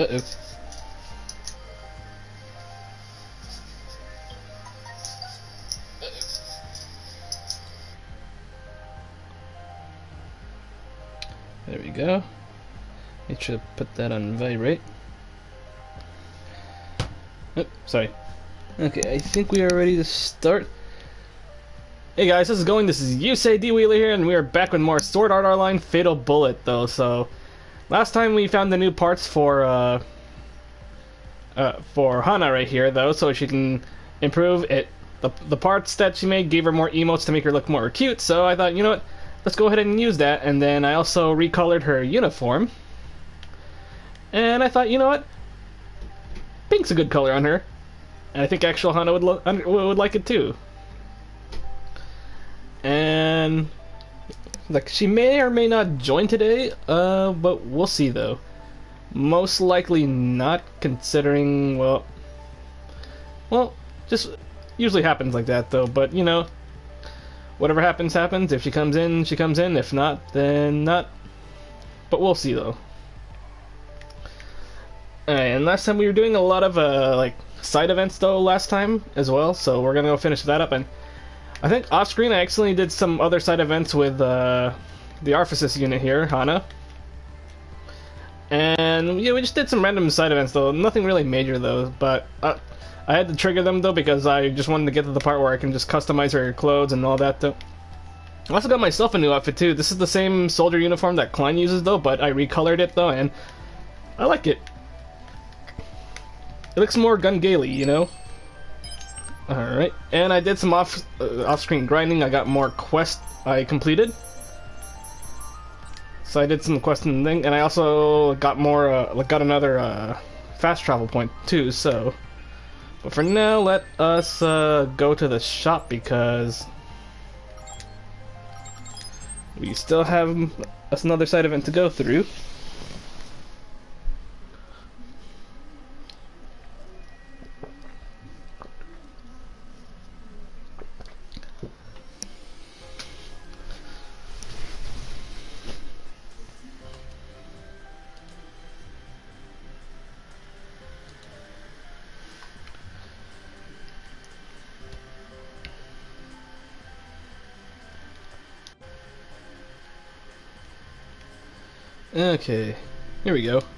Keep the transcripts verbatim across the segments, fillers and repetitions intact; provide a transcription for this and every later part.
Uh-oh. There we go. Make sure to put that on vibrate. Oh, sorry. Okay, I think we are ready to start. Hey guys, how's it going? This is Yusei D Wheeler here, and we are back with more Sword Art Online Fatal Bullet, though. So, last time we found the new parts for uh, uh, for Hana right here, though, so she can improve it. The the parts that she made gave her more emotes to make her look more cute. So I thought, you know what? Let's go ahead and use that. And then I also recolored her uniform. And I thought, you know what? Pink's a good color on her, and I think actual Hana would lo would like it too. And like she may or may not join today, uh, but we'll see though. Most likely not, considering well, well, just usually happens like that though. But you know, whatever happens, happens. If she comes in, she comes in. If not, then not. But we'll see though. Alright, and last time we were doing a lot of uh, like side events though last time as well, so we're gonna go finish that up. And I think off screen I accidentally did some other side events with uh, the Arphasis unit here, Hana. And yeah, we just did some random side events though, nothing really major though, but uh, I had to trigger them though because I just wanted to get to the part where I can just customize her clothes and all that though. I also got myself a new outfit too. This is the same soldier uniform that Klein uses though, but I recolored it though, and I like it. It looks more gun gaily, you know? Alright, and I did some off, uh, off-screen grinding. I got more quests I completed. So I did some questing thing, and I also got more, uh, got another uh, fast travel point too, so... But for now, let us uh, go to the shop because... we still have another side event to go through. Okay, here we go.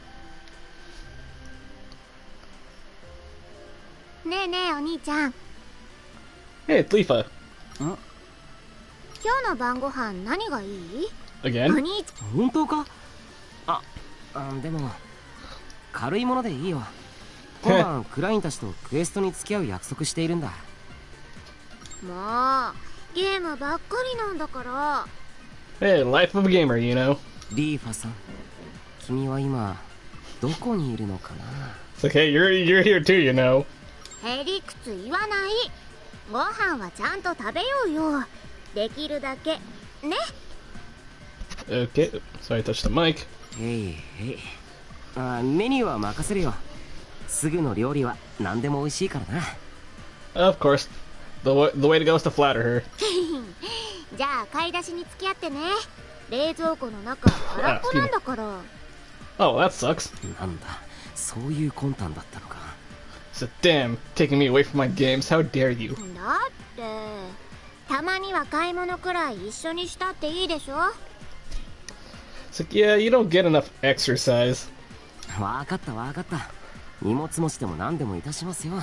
ねえねえお兄ちゃん。 Hey, it's Leafa. 今日の晩ご飯何がいい？ Again? お兄ちゃん。 本当か？あ、あでも軽いものでいいよ。今晩クラインたちとクエストに付き合う約束しているんだ。 もうゲームばっかりなんだから。 Hey, life of a gamer, you know. リーファさん、君は今どこにいるのかな？ It's like, hey, you're you're here too, you know. へりくつ言わない。ご飯はちゃんと食べようよ。できるだけね。 Okay, sorry, I touched the mic. へいへい。あ、メニューは任せるよ。すぐの料理は何でも美味しいからな。 Of course, the way, the way to go is to flatter her. じゃあ買い出しに付き合ってね。冷蔵庫の中空っぽなんだから。 Oh, that sucks. なんだ、そういう魂胆だったのか。 So damn, taking me away from my games. How dare you? だってたまには買い物くらい一緒にしたっていいでしょ。 It's like, yeah, you don't get enough exercise. わかったわかった。荷物持ちでも何でもいたしますよ。や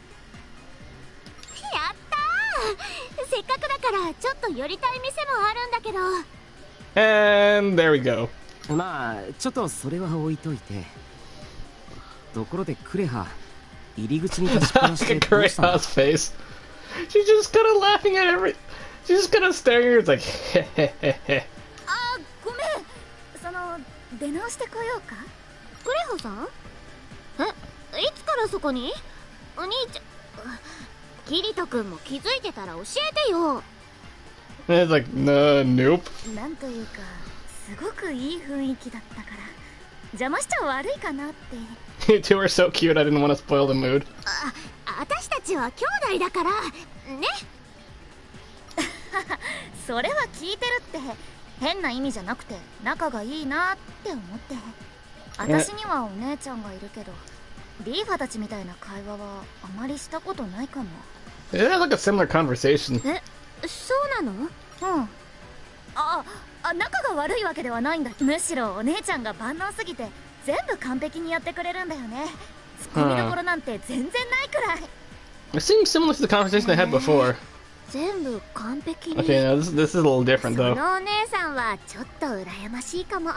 ったー。せっかくだからちょっと寄りたい店もあるんだけど。 And there we go. まあちょっとそれは置いといて。ところでクレハ、入り口に立ちっぱなし Look て at どうしたんだ？ Kureha's face. She's just kind of laughing at every. She's just kind of staring at her. It's like, hehehehe. あ、ごめん。その出直してこようか。クレハさん？え、いつからそこに？お兄ちゃん。キリト君も気づいてたら教えてよ。 And it's like, no, nope. なんというかすごくいい雰囲気だったから邪魔しちゃ悪いかなって。 You two are so cute. I didn't want to spoil the mood. あ、私たちは兄弟だからね。それは聞いてるって。変な意味じゃなくて仲がいいなって思って。 私にはお姉ちゃんがいるけど、リーファたちみたいな会話はあまりしたことないかも。 It had like a similar conversation. え、そうなの？うん。ああ、仲が悪いわけではないんだ。むしろお姉ちゃんが万能すぎて全部完璧にやってくれるんだよね。ツッコミどころなんて全然ないくらい。 It seems similar to the conversation I had before. 全部完璧に。 Okay, now this, this is a little different そ though. のお姉さんはちょっと羨ましいかも。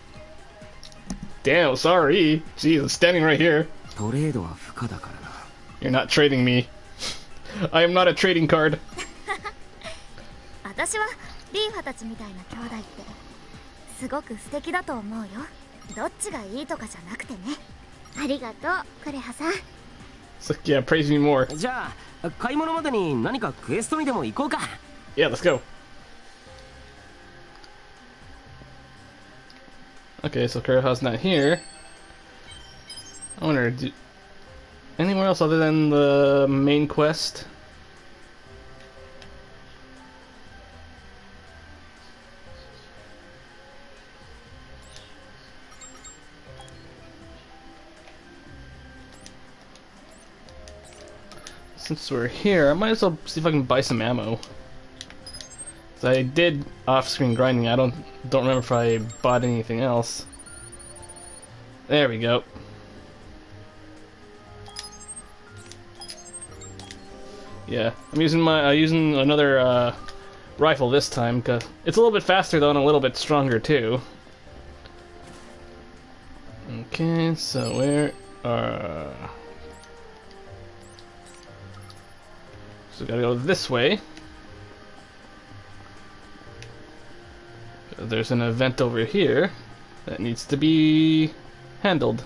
Damn, sorry. Jeez, I'm standing right here. トレードは不可だからな。 You're not trading me. I am not a trading card. 私はリーファたちみたいな兄弟ってすごく素敵だと思うよ。どっちがいいとかじゃなくてね。ありがとう、クレハさん。 So, yeah, praise me more. じゃあ買い物までに何かクエストにでも行こうか。 Yeah, let's go. Okay, so Kuroha's not here. I wonder, do, anywhere else other than the main quest? Since we're here, I might as well see if I can buy some ammo. So I did off-screen grinding. I don't don't remember if I bought anything else. There we go. Yeah, I'm using my uh, using another uh, rifle this time because it's a little bit faster though and a little bit stronger too. Okay, so where are? So we gotta go this way. There's an event over here that needs to be handled.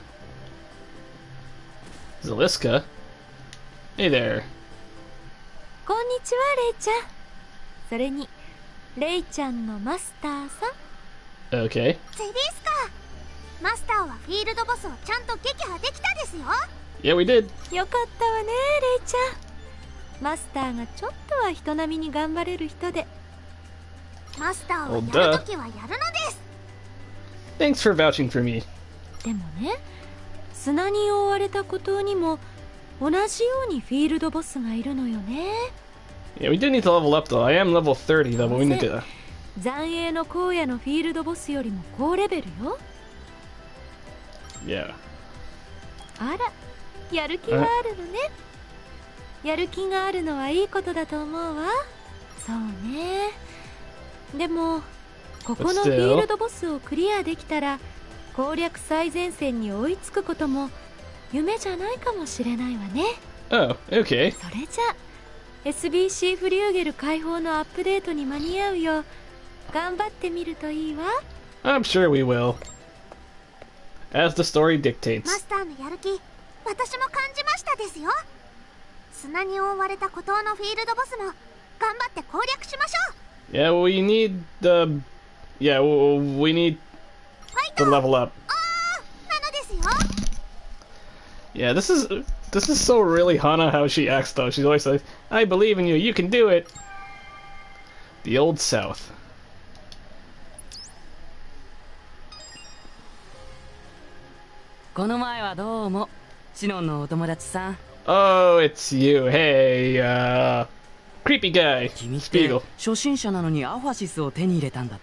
Zaliska. Hey there. こんにちは、レイちゃん。それに、レイちゃんのマスターさん。 Okay. ゼリスカ、マスターはフィールドボスをちゃんと撃破できたですよ。 Yeah, we did. よかったわね、レイちゃん。マスターがちょっとは人並みに頑張れる人で。 マスターは Oh, やる duh. ときはやるのです。 Thanks for vouching for me. でもね、砂に覆われた孤島にも同じようにフィールドボスがいるのよね。 Yeah, we do need to level up though. I am level thirty though, but we need to. 残影の荒野のフィールドボスよりも高レベルよ。 Yeah. あら、やる気があるのね。やる気があるのはいいことだと思うわ。そうね。でもここのフィールドボスをクリアできたら攻略最前線に追いつくことも夢じゃないかもしれないわね。 Oh, okay. それじゃ エスビーシー フリューゲル解放のアップデートに間に合うよう頑張ってみるといいわ。 I'm sure we will. As the story マ dictates. スターのやる気、私も感じましたですよ。砂に覆われた孤島のフィールドボスも頑張って攻略しましょう。 Yeah, we need the. Yeah, w- we need ファイ to ト level up. なのですよ。 Yeah, this is this is so really Hana how she acts though. She's always like, "I believe in you. You can do it." The old South. この前はどうも。シノンのお友達さん。 Oh, it's you. Hey, uh, creepy guy. 君って Spiegel. 初心者なのにアファシスを手に入れたんだって。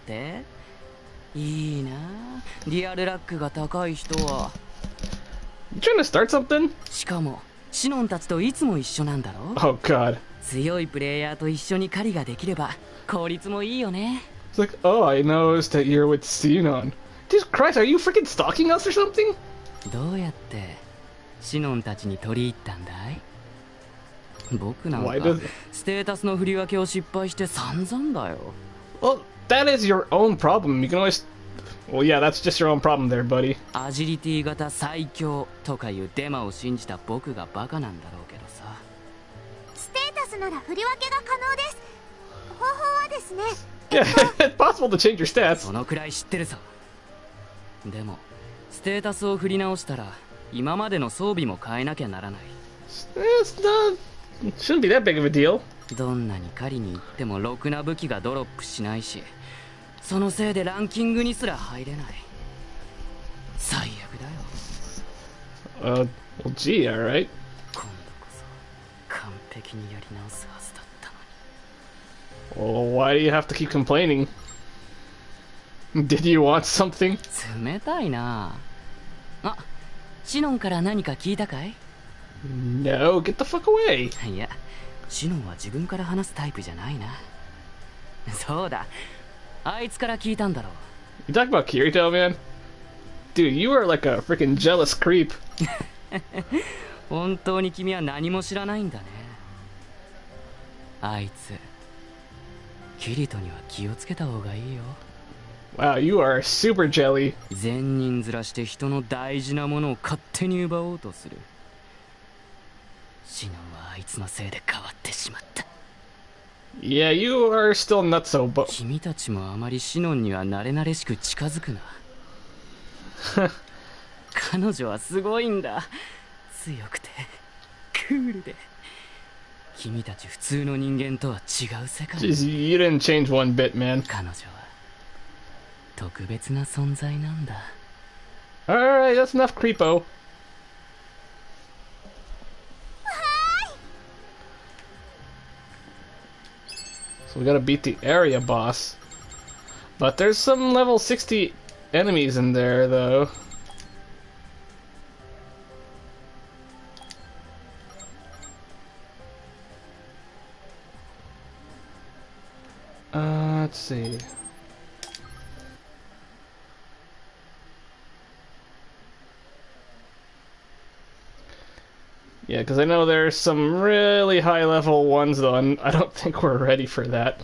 いいなあ、リアルラックが高い人は。 You trying to start something? しかもシノンたちといつも一緒なんだろ。 Oh God. 強いプレイヤーと一緒に狩りができれば効率もいいよね。 It's like, oh, I noticed that you're with Xenon. Jesus Christ, are you freaking stalking us or something? どうやってシノンたちに取り入ったんだい？僕なんか Why does- ステータスの振り分けを失敗して散々だよ。 Well, that is your own problem. You can always. Well, yeah, that's just your own problem there, buddy. アジリティ型最強とかいうデマを信じた僕がバカなんだろうけどさ。 ステータスなら振り分けが可能です。方法はですね、 Yeah, it's possible to change your stats. そのくらい知ってるぞ。でもステータスを振り直したら今までの装備も変えなきゃならない。 It's not. It shouldn't be that big of a deal. どんなに狩りに行ってもろくな武器がドロップしないし、そのせいでランキングにすら入れない。最悪だよ。 Uh, well, gee, alright. 今度こそ完璧にやり直すはずだったのに。 Well, why do you have to keep complaining? Did you want something? 冷たいなあ。シノンから何か聞いたかい？ No, get the fuck away! いや、シノンは自分から話すタイプじゃないな。そうだ、あいつから聞いたんだろう。 You talk about Kirito, man? Dude, you are like a freaking jealous creep. 本当に君は何も知らないんだね。あいつ、キリトには気をつけた方がいいよ。 Wow, you are super jelly. 善人面して人の大事なものを勝手に奪おうとする。シノンはあいつのせいで変わってしまった。 Yeah, you are still nutso, but 君たちもあまりシノンには慣れ慣れしく近づくな。彼女はすごいんだ。強くてクールで、君たち普通の人間とは違う世界。 jeez, you didn't change one bit, man. 彼女は特別な存在なんだ。 Alright, that's enough creepo. So we gotta beat the area boss. But there's some level sixty enemies in there, though. Uh, let's see. Yeah, because I know there's some really high level ones, though, and I don't think we're ready for that.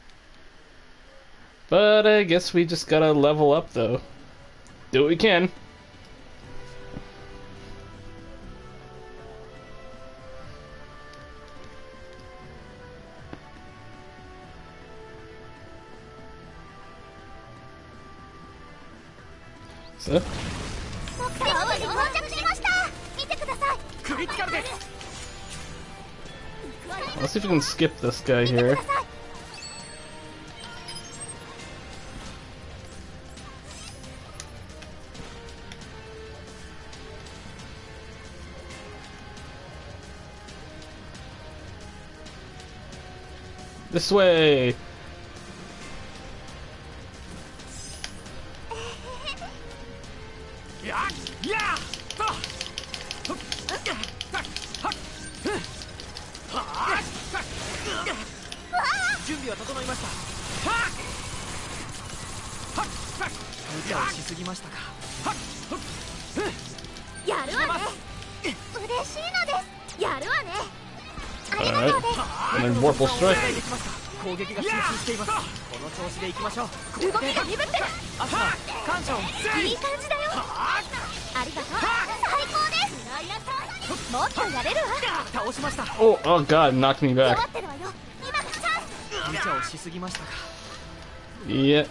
But I guess we just gotta level up, though. Do what we can. So? Let's see if we can skip this guy here. This way! Alright, and then Vorpal Strike. 攻撃が集中しています。この調子で行きましょう。 動きが鈍ってる。 アスマ、感謝を。 いい感じだよ。ありがとう。最高です。もっとやれるわ。 倒しました。 Oh, oh god, knocked me 弱 back. ってるわよ。今がチャンス。 無茶をしすぎましたか。 Yeah.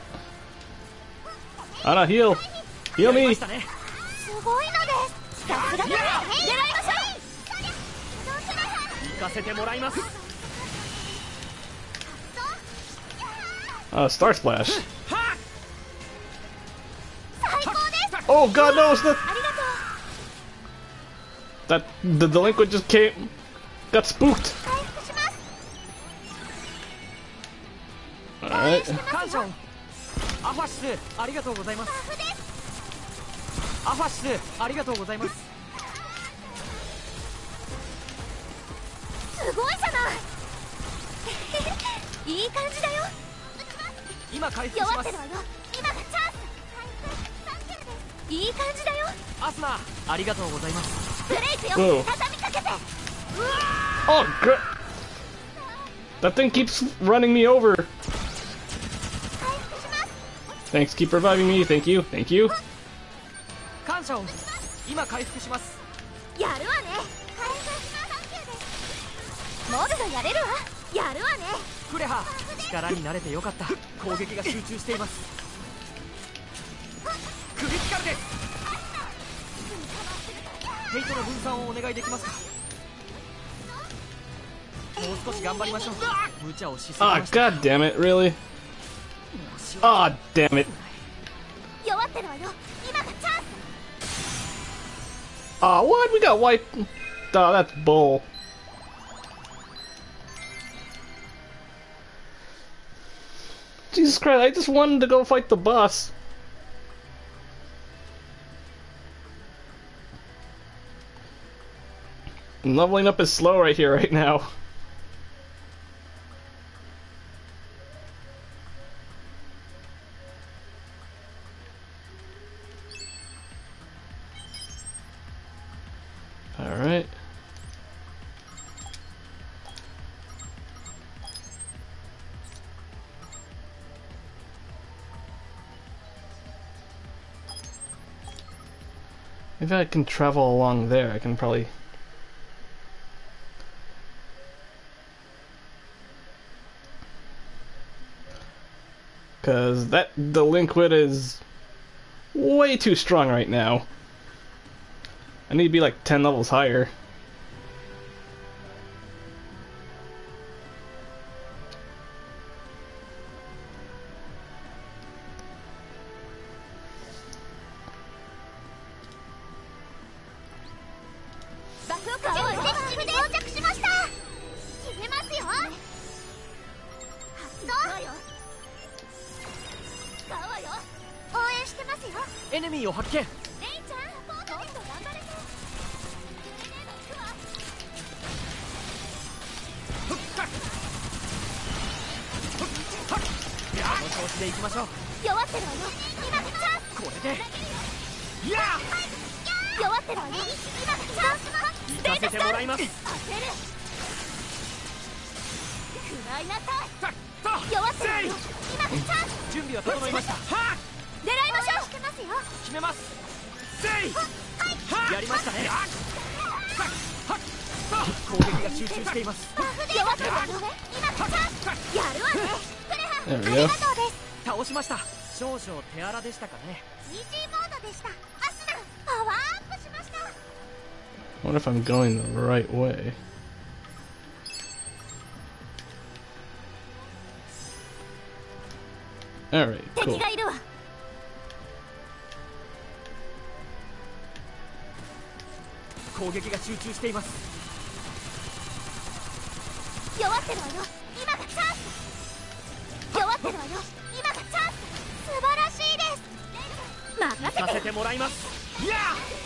Anna, heal! Heal やりま me! したね。 すごいのです。さすがだ。狙いましょう。 行かせてもらいます。 Uh, Star Splash. 最高です。 Oh god, no! It's the, ありがとう。 that the delinquent just came, got spooked. 回復します。 Alright. 感謝を。アファシス、ありがとうございます。 タフです。 アファシス、ありがとうございます。 すごいじゃない。いい感じだよ。 今回復します。 弱ってるわよ。今がチャンス。いい感じだよ。 アスマ、ありがとうございます。 ブレイクよ。 Whoa. 畳みかけて。 Oh god! That thing keeps running me over. 回復します。 Thanks, keep reviving me. Thank you, thank you. 感謝を。今回復します。 やるわね。回復します。サンキューです。モルドやれるわ。やるわね。 クレハ、力に慣れてよかった。攻撃が集中しています。クリティカルです。ヘイトの分散をお願いできますか。もう少し頑張りましょう。無茶をしすぎ Ah, ました。 god damn it, really? Ah, damn it. 弱ってるわよ。今がチャンス。 Aw, what? We got wiped. Oh, that's bull. Jesus Christ, I just wanted to go fight the boss. Leveling up is slow right here, right now. Alright. Maybe I can travel along there. I can probably... Because that delinquent is way too strong right now. I need to be like ten levels higher. Enemy を発見。この調子で行きましょう。 弱ってるわよ。今がチャンス。 これで。いや。 弱ってるわよ。今がチャンス。 行かせてもらいます。 当てる。食らいなさい。 さあ、 弱ってるわよ。今がチャンス。 準備は整いました。はっ。 狙いましょう。してますよ。 決めます。せい。やりましたね。攻撃が集中しています。 弱ってるわよ。今がチャンス。やるわね。プレハ、あ There we り go. がとうです。 倒しました。少々手荒でしたかね。 イージーモードでした。アスナ、パワーアップしました。 I wonder if I'm going the right way. Alright, 敵 cool. がいるわ。 攻撃が集中しています。 弱ってるわよ。今がチャンス。弱ってるわよ。今がチャンス。素晴らしいです。任行かせて。 せてもらいます。いや。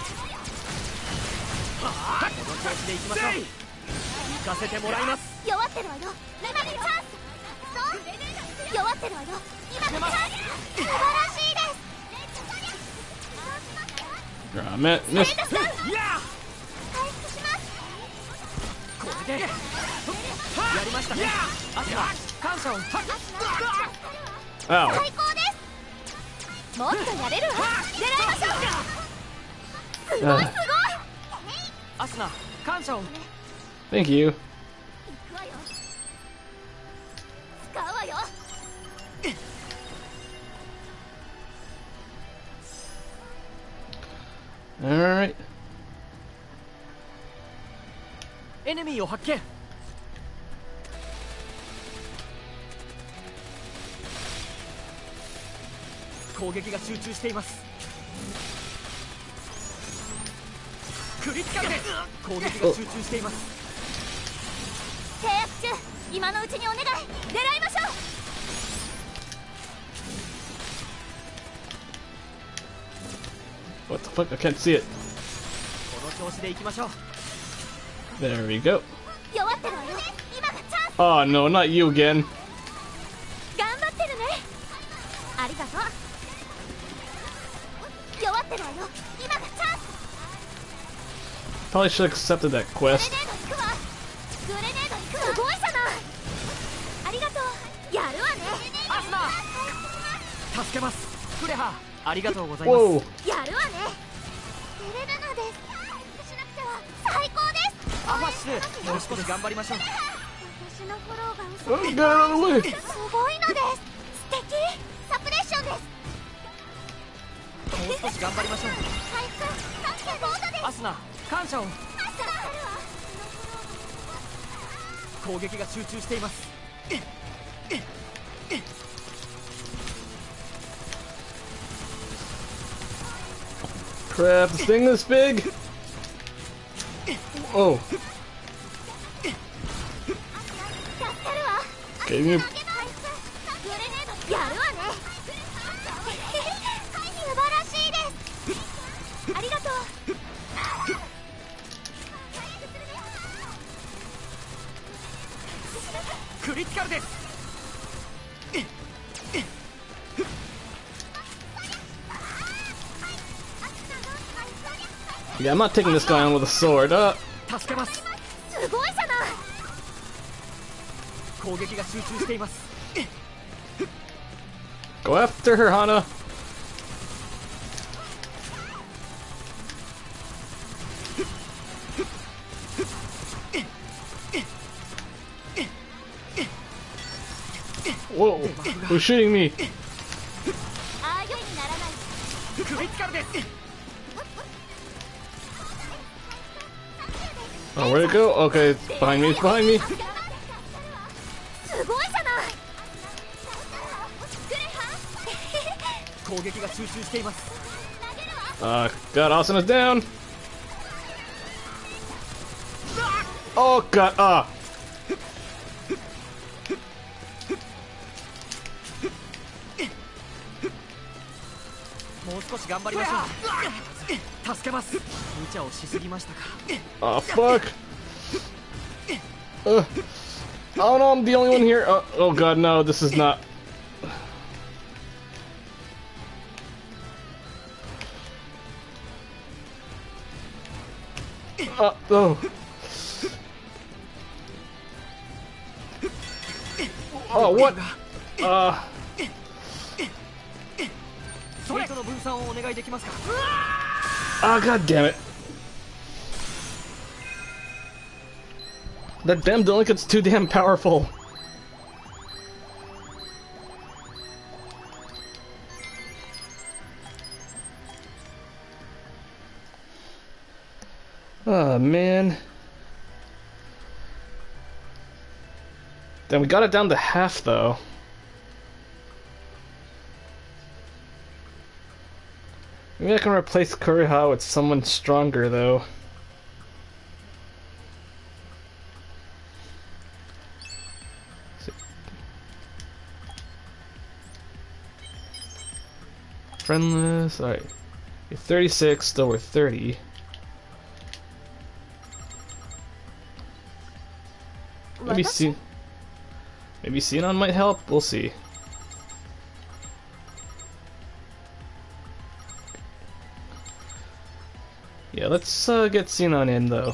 はあ、この調子で行きましょう。行かせてもらいます。 弱ってるわよ。今がチャンス。そう。弱ってるわよ。今がチャンス。素晴らしいです。 Ah, man, miss. いや。 回復します。 これで。やりましたね。アスナ、感謝を。 Ow. 最高です。もっとやれるわ。狙いましょう。すごいすごい。 Uh, アスナ、感謝を。 thank you. 行くわよ。使うわよ。 Alright. エネミーを発見。攻撃が集中しています。クリティカルです。攻撃が集中しています。 制約中。今のうちにお願い。狙いましょう。 What the fuck? I can't see it. この調子でいきましょう。 There we go. 弱ってるわよ。今がチャンス。 Oh no, not you again. 頑張ってるね。ありがとう。弱ってるわよ。今がチャンス。 Probably should have accepted that グレ quest. ネード行くわ。グレネード行くわ。すごいじゃない。ありがとう。やるわね。 アスナ、助けます。クレハ、ありがとうございます。 Whoa. やるわね。テレルナです。回復しなくては。最高です。 アファッシュ、もう少し頑張りましょう。 私のフォローが Oh, 遅 get く out of the way. てすごいのです。素敵。サプレッションです。 もう少し頑張りましょう。 回復。助けボートです。 アスナ、感謝を。 助かるわ。 攻撃が集中しています。 Crap, this thing this big? Oh. Okay, you- やるわね素晴らしいですありがとうクリティカルです Yeah, I'm not taking this guy on with a sword. Uh, 助けますすごいじゃない攻撃が集中しています go after her, Hana. Whoa, who's shooting me? ああいうにならないクリティカルです Oh, where'd it go? Okay, it's behind me, it's behind me. すごいじゃない攻撃が集中しています Uh, God, Asana's down. Oh, God, ah. もう少し頑張りましょう助けます無茶をしすぎましたか Oh, fuck. Uh, oh, no, I'm the only one here. Oh, oh, God, no, this is not... Uh, oh. Oh, what? Uh... それとの分散をお願いできますか Oh, God damn it. That damn delicate's too damn powerful. Oh, man. Then we got it down to half, though. Maybe I can replace Kuriha with someone stronger, though. Friendless. Alright. You're thirty-six, still we're thirty. Maybe see. Maybe Xenon might help? We'll see. Yeah, let's uh, get Xenon in, though.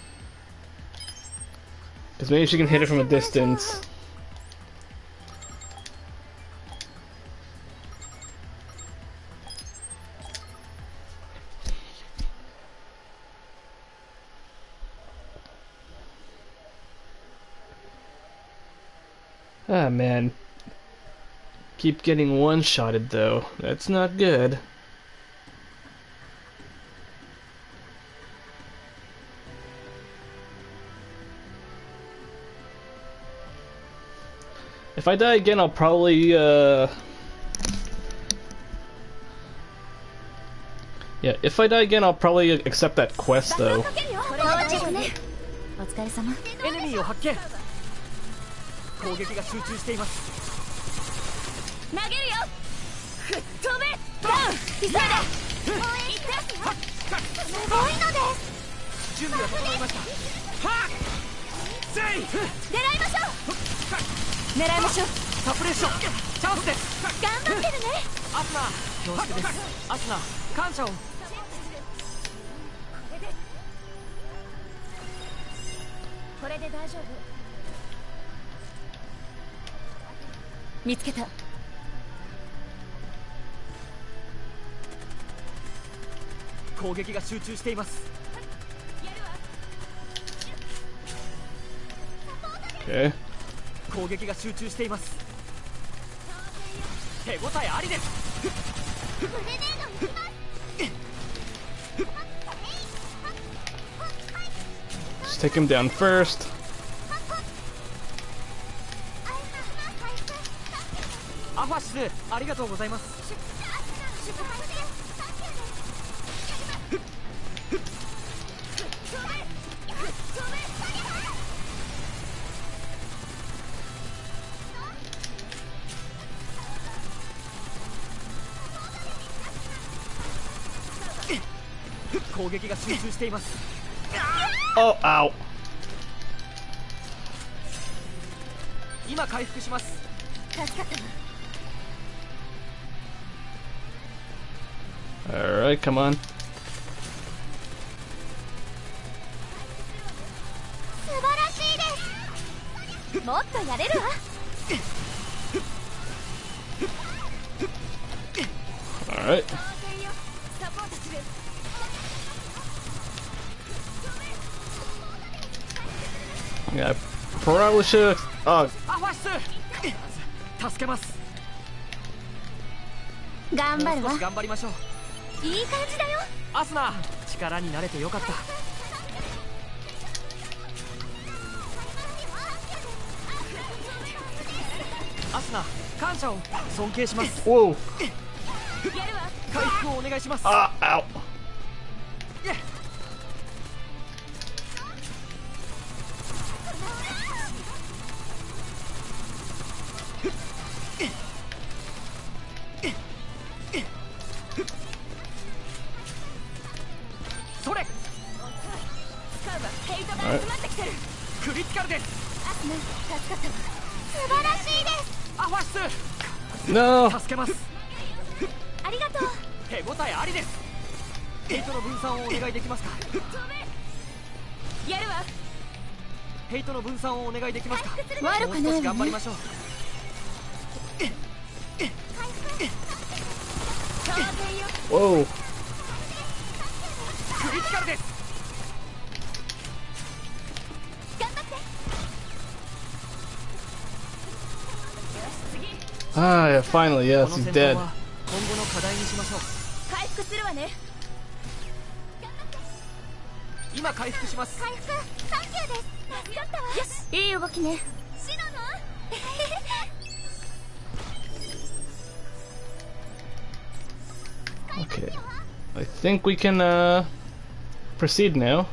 Because maybe she can hit it from a distance. Ah, man. Keep getting one-shotted, though. That's not good. If I die again, I'll probably, uh... yeah, if I die again, I'll probably accept that quest, though. お疲れ様エネミーを発見攻撃が集中しています投げるよ吹っ飛べダウン急いですごいのです準備が整いましたはっセイフ狙いましょう狙いましょうサプレッションチャンスです頑張ってるねアスナ恐縮ですアスナ感謝をこれで大丈夫見つけた攻撃が集中しています Okay. 攻撃が集中しています手応えありです Just take him down first. アファシスありがとうございます攻撃が集中しています。 Oh, ow. 今回復します。 助かったわ。 Alright, come on. 素晴らしいです。もっとやれるわ。 Alright. サポートする。 Yeah, I probably should. Oh, アファシス助けます。 頑張るわもう少し。頑張りましょう。 いい感じだよ。 アスナ、力になれてよかった。 アスナ、感謝を尊敬します。 whoa. 回復をお願いします。 Ah, ow. それ、 ヘイトが集まってきてる。 クリティカルです。 アスナ、助かったわ。素晴らしいです。 アファシ No. ス助けます。 ありがとう。 手応えありです。ヘイトの分散をお願いできますか。 やるわ。 ヘイトの分散をお願いできますか。 悪くないわね。 もう少し頑張りましょう。 Whoa. クリティカルです。 頑張って。 Ah, yeah, finally, こ yes, の he's 戦闘 dead. は今後の課題にしましょう。 回復するわね。 今回復します。 回復、サンキューです。助かったわ。よし、いい動きね。シノの Okay. I think we can uh proceed now.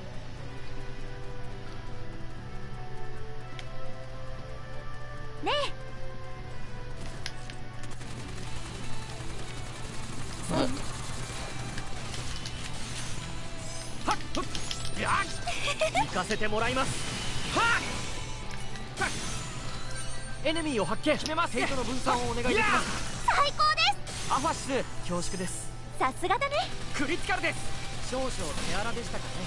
ねえ。 はっふっやっ行かせてもらいます。はっはっエネミーを発見。決めます。ヘイトの分散をお願いできますか。 最高です。 アファシス、恐縮です。 さすがだね。 クリティカルです。少々手荒でしたかね。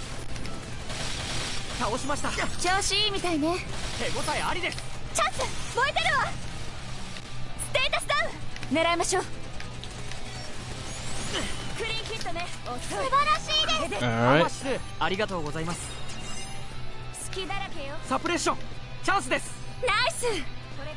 倒しました。 調子いいみたいね。 手応えありです。 チャンス、燃えてるわ。ステータスダウン。狙いましょう。クリーンヒットね。素晴らしいです。 ア Alright. ファシス、ありがとうございます。 好きだらけよ。 サプレッション、チャンスです。 ナイス。これで大丈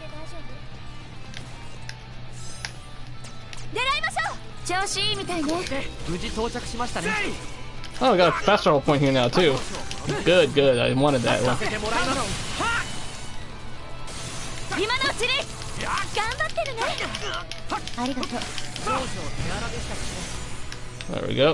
夫？狙いましょう。調子いいみたいね。 で、無事到着しましたね。 Oh, we got a fast travel point here now too. Good, good. I wanted that さ one. せてもらいます。 今のうちに。頑張ってるね。ありがとう。 少々手荒でしたかね。 There we go.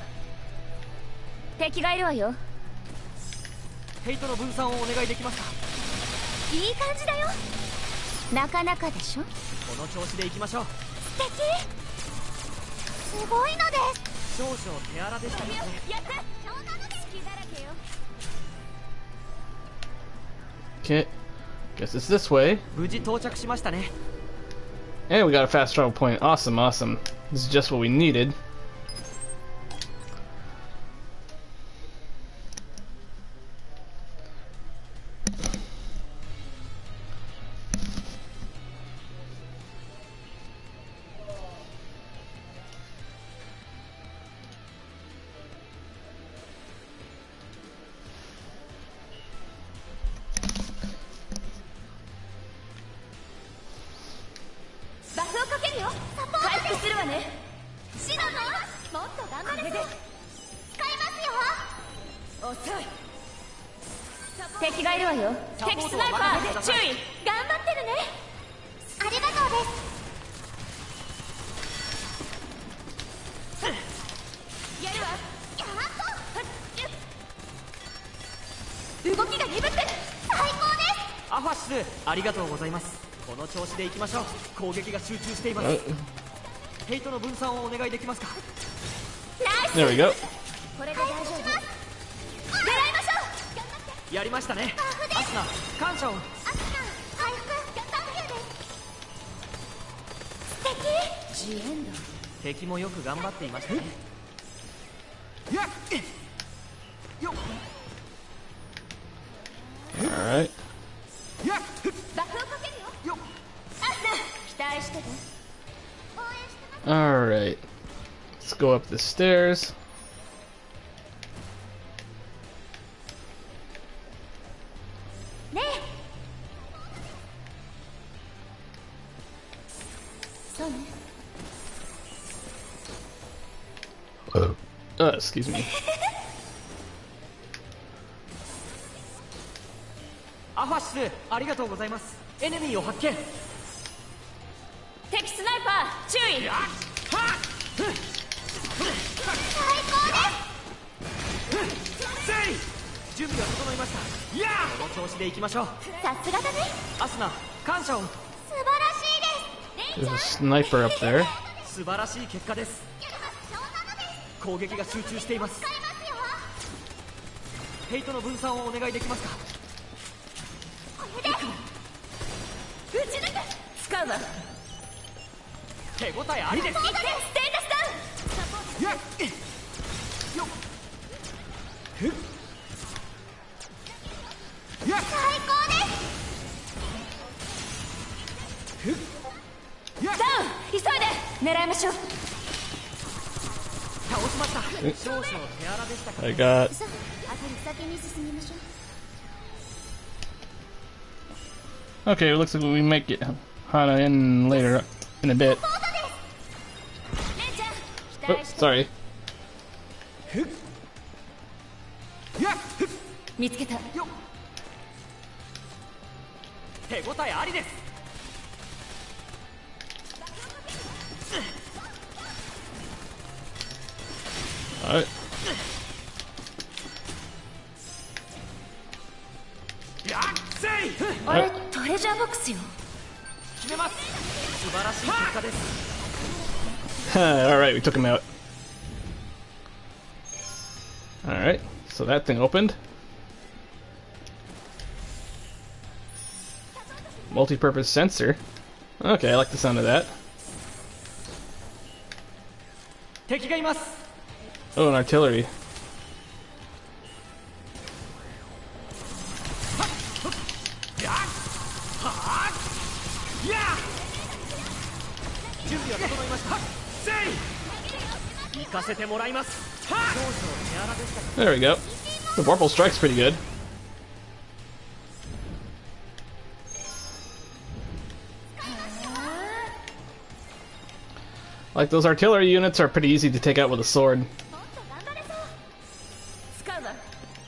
敵がいるわよ。 ヘイトの分散をお願いできますか。 いい感じだよ。なかなかでしょ。 この調子でいきましょう。 素敵。すごいのです。 少々手荒でしたかね。 やった。好きだらけよ。 Okay. Guess it's this way. 無事到着しましたね。 And we got a fast travel point. Awesome, awesome. This is just what we needed. 敵がいるわよ。敵スナイパー、注意。頑張ってるね。ありがとうです。やるわ。やっと。動きが鈍ってる。最高です。 アファシス、ありがとうございます。この調子でいきましょう。攻撃が集中しています。ヘイトの分散をお願いできますか。 There we go. これで大丈夫。狙いましょう。 やりましたね。アスナ感謝を。 アスナ回復サンキューです。素敵。ジエンド。 敵もよく頑張っていましたね。やっよっ Alright. やっバフをかけるよ。 よっアスナ期待してて。応援してます。 Alright. Let's go up the stairs. ねえ。そうね。 Uh, excuse me. アファシスありがとうございます。エネミーを発見。 敵スナイパー注意。 やっはっふっ最高です。 せい準備が整いました。やあこの調子でいきましょう。 さすがだね。 アスナ感謝を。 素晴らしいです。 There's a sniper up there. 素晴らしい結果です。攻撃が集中しています。 使いますよ。 ヘイトの分散をお願いできますか。 これで撃ち抜く。使うわ。 手応えありです。 ステータスダウン。 やっよっふっやっ最高です。 ふっやっダウン急いで狙いましょう。 倒しました。少々手荒でしたか。 I got. さあ、あと先に進みましょう。 Okay, it looks like we might get Hana in later in a bit. コートです。レンちゃん期 Oh, 待して。 sorry. やっふっ見つけた。 よっ手応えありです。 Alright. やっせいふっあれトレジャーボックスよ。 決めます。素晴らしい結果です。 Alright, we took him out. Alright, so that thing opened. Multi-purpose sensor. Okay, I like the sound of that. 敵がいます。 Oh, an artillery. やっはっやっ準備は整いました。せい行かせてもらいます。少々手荒でしたか。 There we go. The Vorpal strike's pretty good. Like, those artillery units are pretty easy to take out with a sword. もっと頑張れそう。使うわ。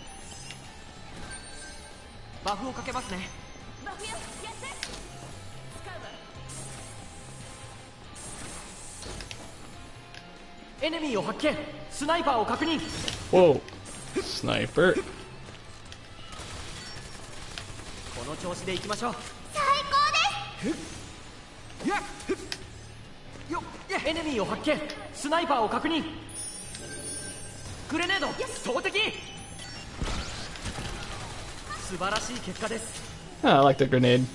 バフをかけますね。 バフよやって。使うわ。 エネミーを発見。スナイパーを確認。 Whoa. Sniper. この調子でいきましょう。 最高です。 やっふっよっエネミーを発見。スナイパーを確認。グレネード投擲。素晴らしい結果です。 Ah, I like the grenade.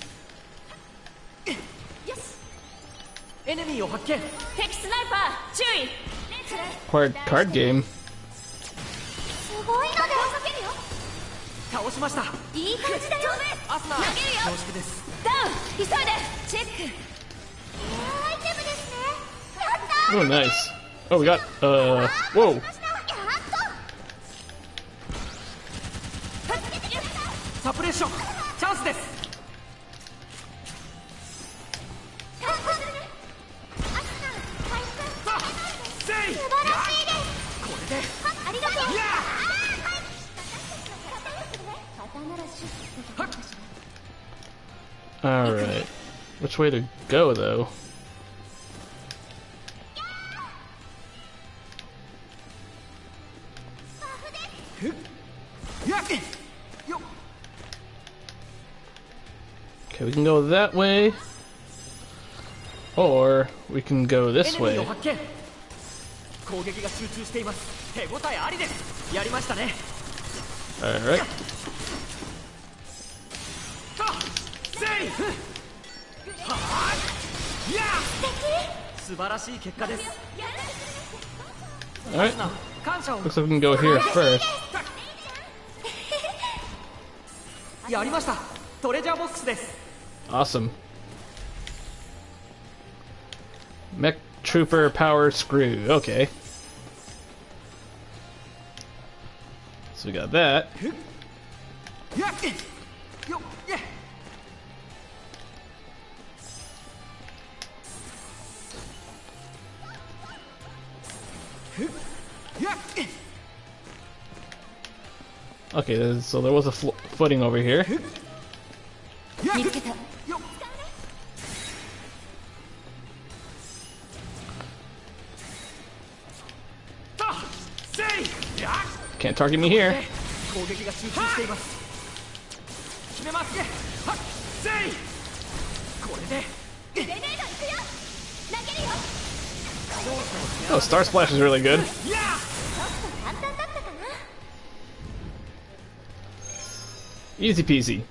エネミーを発見。 敵スナイパー注意。 Card, card game. すごいので。かけるよ。 倒しました。 いい感じだよ。 アスナ投げるよ恐縮です。 ダウン急いで。チェック。アイテムですね。やったー。 Oh, nice. Oh, we got, uh, whoa. やっと。 サプレッションチャンスです。さあせい素晴らしいです。 これでありがとう。 や肩ならシュッとかし Alright. Which way to go, though? やっよっ Okay, we can go that way. Or we can go エ this ネミー way. を発見。 攻撃が集中しています。手応えありです。やりましたね。 Alright. セイフはあいや素晴らしい結果です。 Alright. 感謝を Looks like we can go here first. やりました。トレジャーボックスです。 Awesome. Mech Trooper Power Screw. Okay. So we got that. やっよっやっ Okay, there's- so there was a flo footing over here. 見つけた。 Can't target me here. 攻撃が集中しています。決めますね。はっセイこれでグレネード行くよ。投げるよ。 Oh, Star Splash is really good. いや簡単だったかな。 Easy peasy.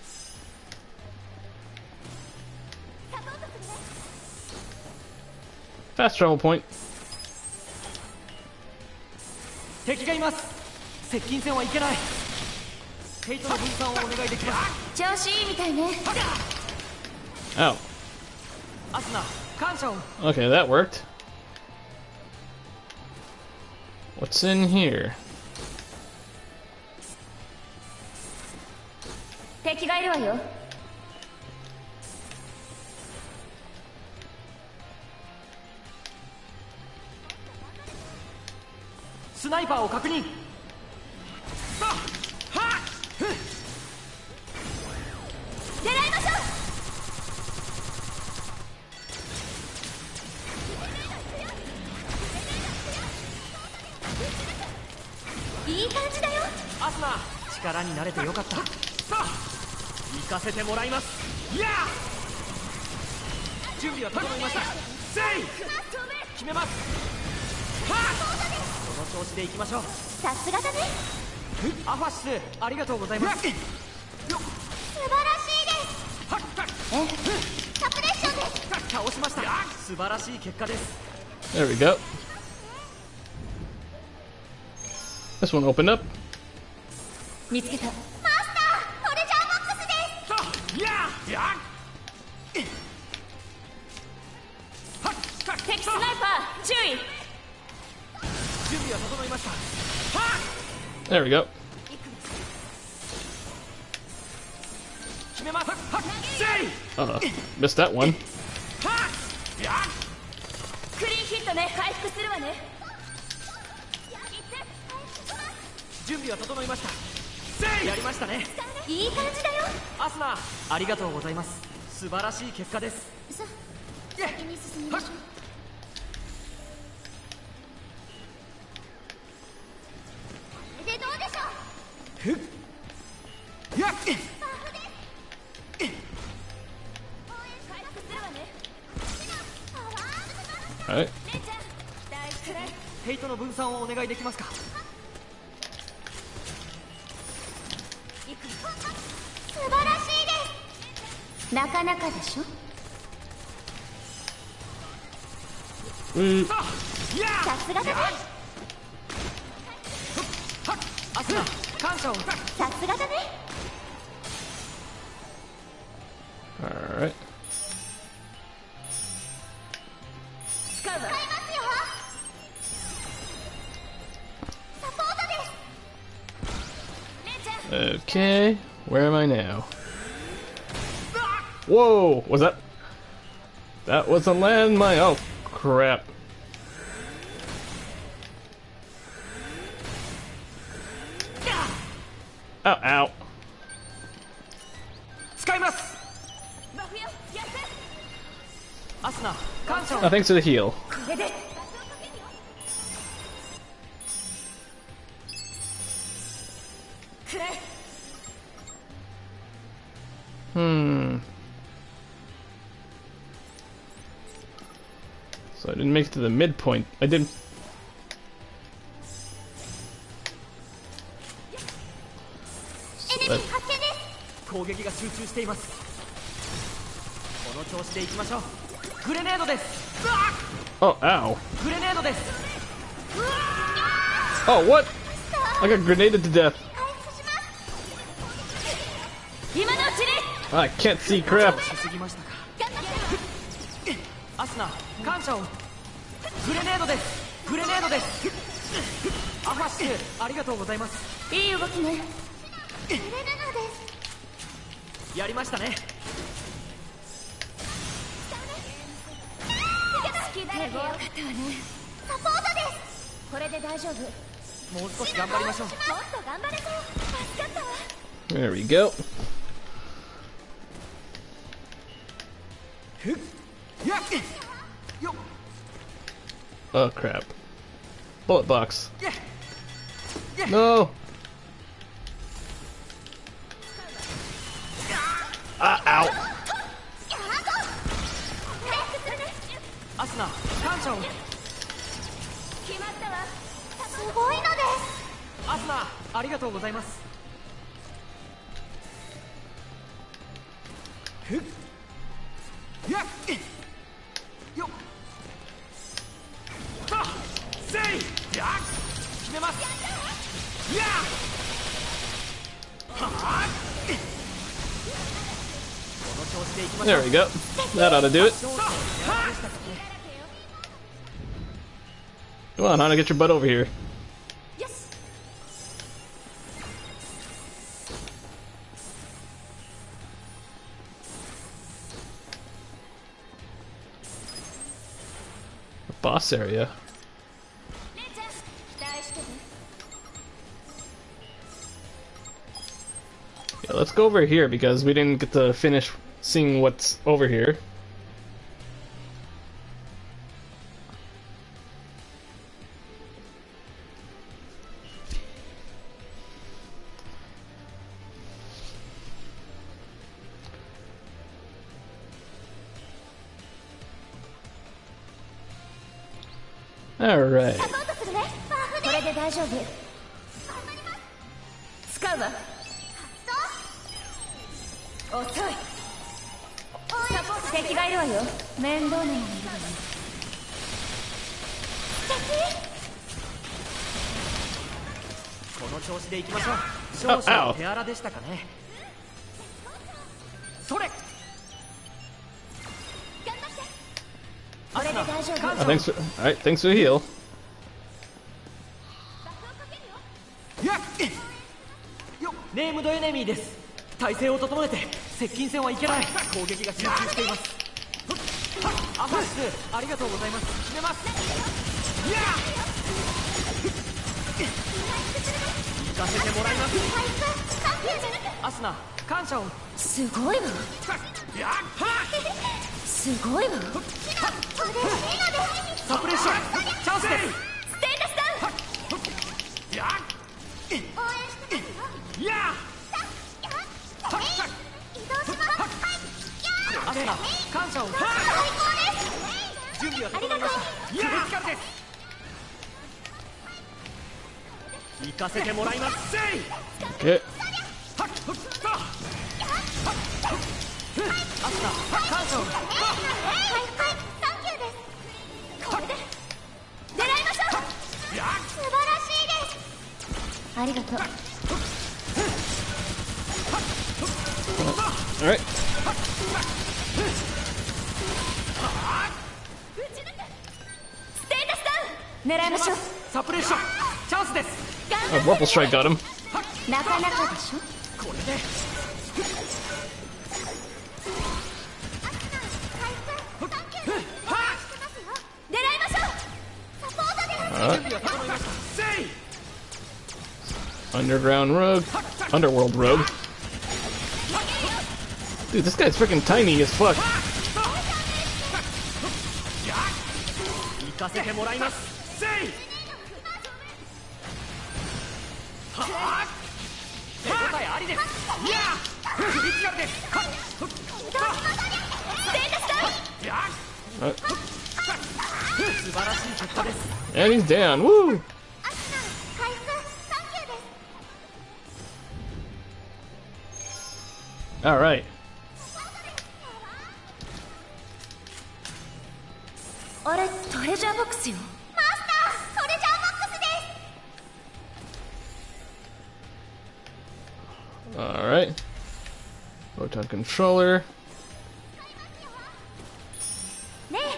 サポートするね。 Fast travel point. 敵がいます。接近戦はいけない。ヘイトの分散をお願いできます。 調子いいみたいね。 Ow. アスナ感謝を Okay, that worked. What's in here? 敵がいるわよ。 スナイパーを確認。あはっふっ狙いましょう。いい感じだよ。 アスナ力になれてよかった。さあ行かせてもらいます。いや準備は整いました。セイ決めます。はっこの調子で行きましょう。 さすがだね。 アファシスありがとうございます。 素晴らしいです。 はっはっえ、サプレッションです。 倒しました。素晴らしい結果です。 There we go. This one opened up. 見つけた。マスター、トレジャーボックスです。 さあいややはっはっ敵スナイパー、注意。 準備は整いました。はっ There we go. 決めます。はっセイ Uh, missed that one. はっやクリーンヒットね、回復するわね。 準備は整いました。セイやりましたね。 いい感じだよ。 アスナありがとうございます。素晴らしい結果です。 さあ、先に進みましょう。これでどうでしょう。 やっ応援回復するわね。パワーアップしました。 Alright. レンちゃん、大くらい。 ヘイトの分散をお願いできますか。 行くよ。素晴らしいです。なかなかでしょ。 Mm. さあいやさすがだね。 はっアスナ感謝を。 さすがだね。 Alright. 使うわ。使いますよ。サポートです。レンちゃん。 Okay. Where am I now? Whoa! Was that... That was a landmine! Oh, crap. Ow, ow. 使います。 バフよ、やって。 アスナ感謝を。 Oh, thanks for the heal. これで。 くれ。 Hmm. So I didn't make it to the midpoint. I did. 撃が集中しています。この調子でいきましょう。グレネードです。 Oh, ow. グレネードです。 Oh, what? I got grenaded to death. 今のうちに I can't see crap. しすぎましたか。アスナ、感謝を。グレネードです。グレネードです。アファッシュ、ありがとうございます。 いい動きね。グレネードです。 やりましたね。 好きだよかったわね。サポートです。これで大丈夫。 もう少し頑張りましょう。 もっと頑張れそう。助かったわ。 There we go. やっよっ Oh, crap. Bullet box. やっやっ No. Ah, ow. アスナ、感謝を。 決まったわ。すごいのです。 アスナ、ありがとうございます。ふっやっよっさあせいやっ決めます。やっはあこの調子でいきましょ There う。 we go. That ought to do it. さあ Come on, Hana, get your butt over here. Boss area. Yeah, let's go over here because we didn't get to finish seeing what's over here. Alright. サポートするね。これで大丈夫。使うわ。遅い。サポート敵がいるわよ。面倒なのにいるわね。 この調子でいきましょう。少々手荒でしたかね。それ。 これで大丈夫。 Oh, thanks for, alright, thanks for the heal. ネームドエネミーです。体勢を整えて接近戦はいけない。攻撃が集中しています。アファッシュ、ありがとうございます。決めます。行かせてもらいます。アスナ、感謝を。 すごいわ。すごいわ。 サプレッション、チャンスです。 ステータスダウン。 やっ応援してますよ。 やっ移動します。 アスナ、感謝を。 最高です。 準備は整いました。クリティカルです。行かせてもらいます。 Okay. アスナ、感謝を。 はいはいサンキューです。これで狙いましょう。素晴らしいです。ありがとう。 Alright. ステータスダウン狙いましょう。 サプレッション、チャンスです。 Oh, Vorpal Strike got him. なかなかでしょ。 これで狙いましょう。サポートです。 Alright. 準備は整いました。せい Underground rogue. Underworld rogue. Dude, this guy's freaking tiny as fuck. 行かせてもらいます。せいはあ手応えありです。いやクリティカルです。 ステータスダウン。 や Alright. 素晴らしい結果です。 And he's down. Woo! アスナ回復サンキューです。 Alright. あれトレジャーボックスよ。 マスター、トレジャーボックスです。 Alright. Photon controller. ねえ。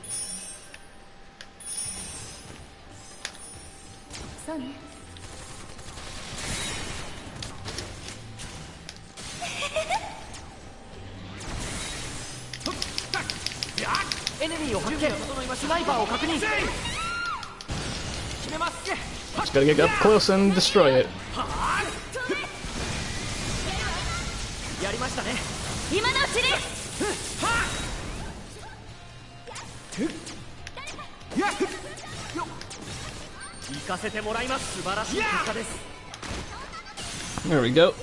そうね。 エネミーを発見。スナイパーを確認。決めます。 Just gotta get up close and destroy it. やりましたね。 今のうちに。 行かせてもらいます。素晴らしい結果です。 There we go.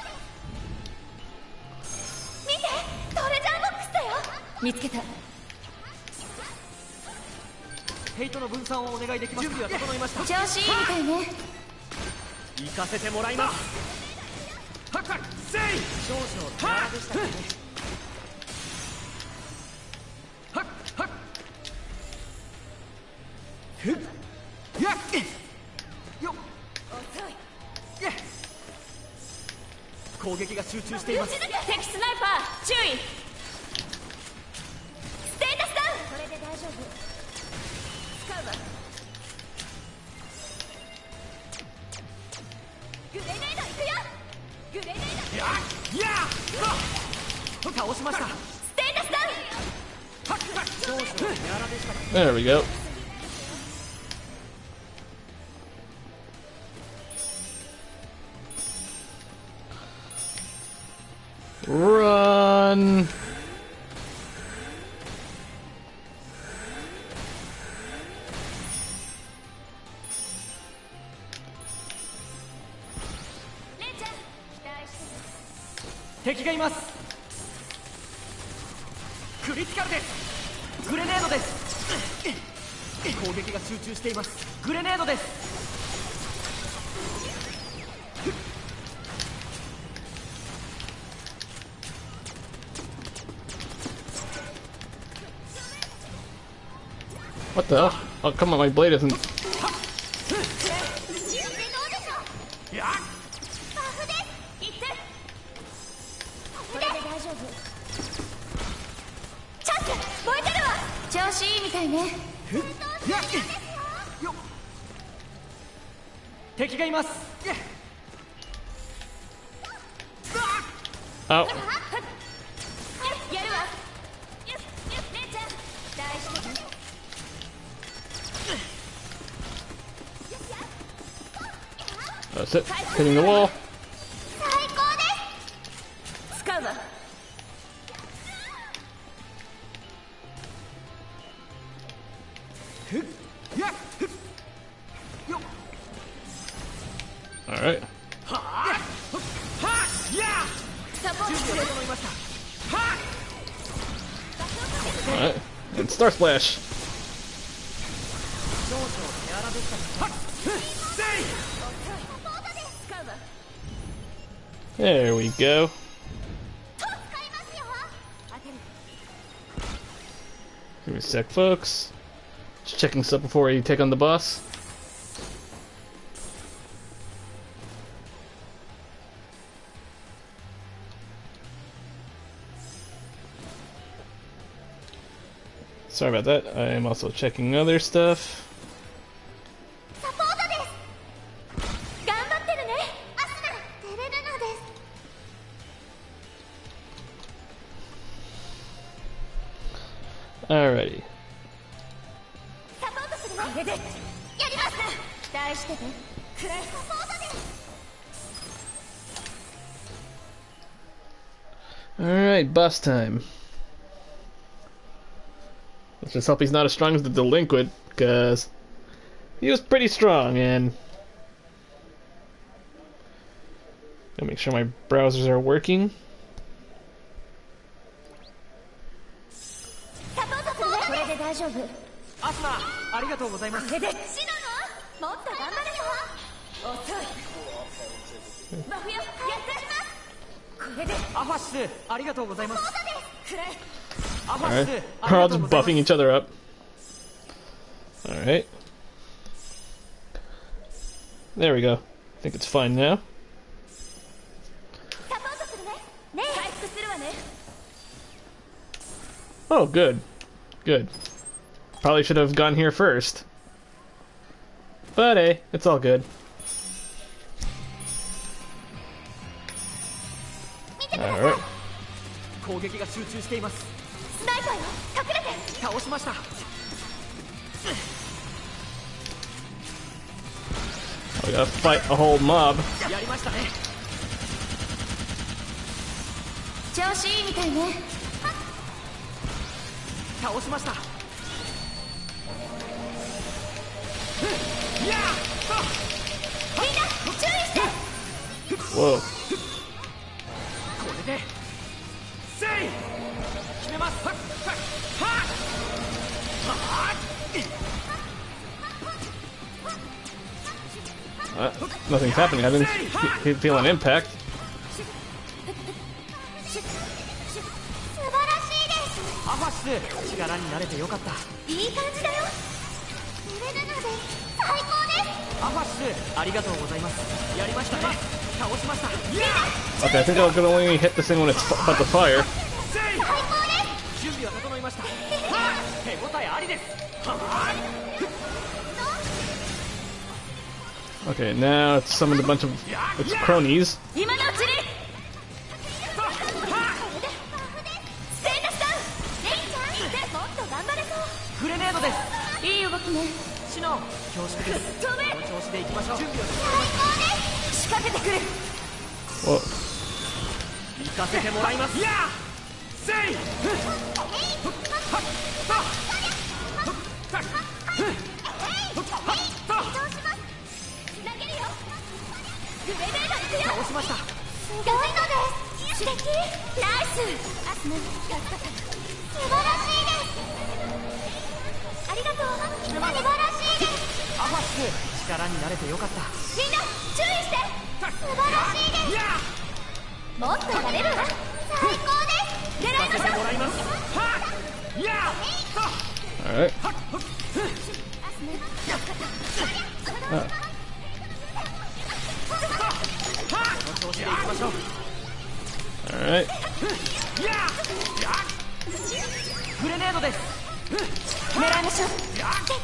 見て、トレジャーボックスだよ。 見つけた。 ヘイトの分散をお願いできますか。準備は整いました。 調子いいみたいね。 行かせてもらいます。はっはっせい。少々手荒でしたね。はっはっふっやっよっやっ攻撃が集中しています。 敵スナイパー注意。 ステータスダウン。これで大丈夫。使うわ。グレネード行くよ。グレネード。 やっやっ倒しました。 ステータスダウン。 はっはっ少々手荒でしたね。 There we go. Run! レンちゃん、期待してる。 敵がいます。クリティカルです。グレネードです。攻撃が集中しています。グレネードです。 What the hell? Oh, come on, my blade isn't. やっバフです。行って。これで大丈夫。チャンス、燃えてるわ。 調子いいみたいね。 やっよっ敵がいます。 Oh. やるわ。よよレンちゃん、大丈夫。 That's it. Hitting the wall. 最高です。 使うわ。 やっよっ Alright. はっやっサポートする。 整いました。 Alright. And Star Splash. 少々手荒でしたね。はっせい。 There we go. Give me a sec, folks. Just checking stuff before we take on the boss. Sorry about that. I am also checking other stuff. サポートです。頑張ってるね。アスナ、テレルナです。 Alrighty. サポートするわ。これでやります。期待してて。くらいサポートです。 Alright, boss time. Let's just hope he's not as strong as the delinquent, because he was pretty strong, and gotta make sure my browsers are working. サポートするね。これで大丈夫。 アスナ、ありがとうございます。 これでシノノ、もっと頑張るよ。遅い。バフよ、やってします。 アファシスありがとうございます。アフ Alright. ァシスあ We're り all がとう just ございます。 buffing each other up. Alright. There we go. I think it's fine now. サポートするね。ねえ、回復するわね。 Oh, good. Good. Probably should have gone here first. But hey, it's all good. Alright. 攻撃が集中しています。 スナイパーよ、隠れて。 倒しました。 We gotta fight a whole mob. やりましたね。 調子いいみたいね。 倒しました。いやみんな注意して。 Whoa. これでせい決めます。はっはっはっ Uh, nothing's happening. I didn't f- feel an impact. 素晴らしいです。 アファシス力になれてよかった。 いい感じだよ。濡れるので最高です。 アファシスありがとうございます。やりましたね。倒しました。 Okay, I think I can only hit this thing when it's f- about to fire. せい準備は整いました。手応えありです。 Okay, now it's summoned a bunch of its cronies. 今のうちに。ステータスダウン。レイちゃん、もっと頑張れそう。 グレネードです。 いい動きね。 シノ恐縮です。 飛べ。 この調子でいきましょう。準備は最高です。仕掛けてくる。 Whoa. 行かせてもらいます。やせいグレネード行くよ。 倒しました。 すごいのです。素敵。ナイス。あ、素晴らしいです。ありがとう。素晴らしいです。 アファシス力になれてよかった。 みんな注意して。素晴らしいです。 やもっとやれる。最高です。狙いましょう。 行かせてもらいます。はっや Alright. Uh, この調子でいきましょう。 Alright. ややグレネードです。 狙いましょう。敵。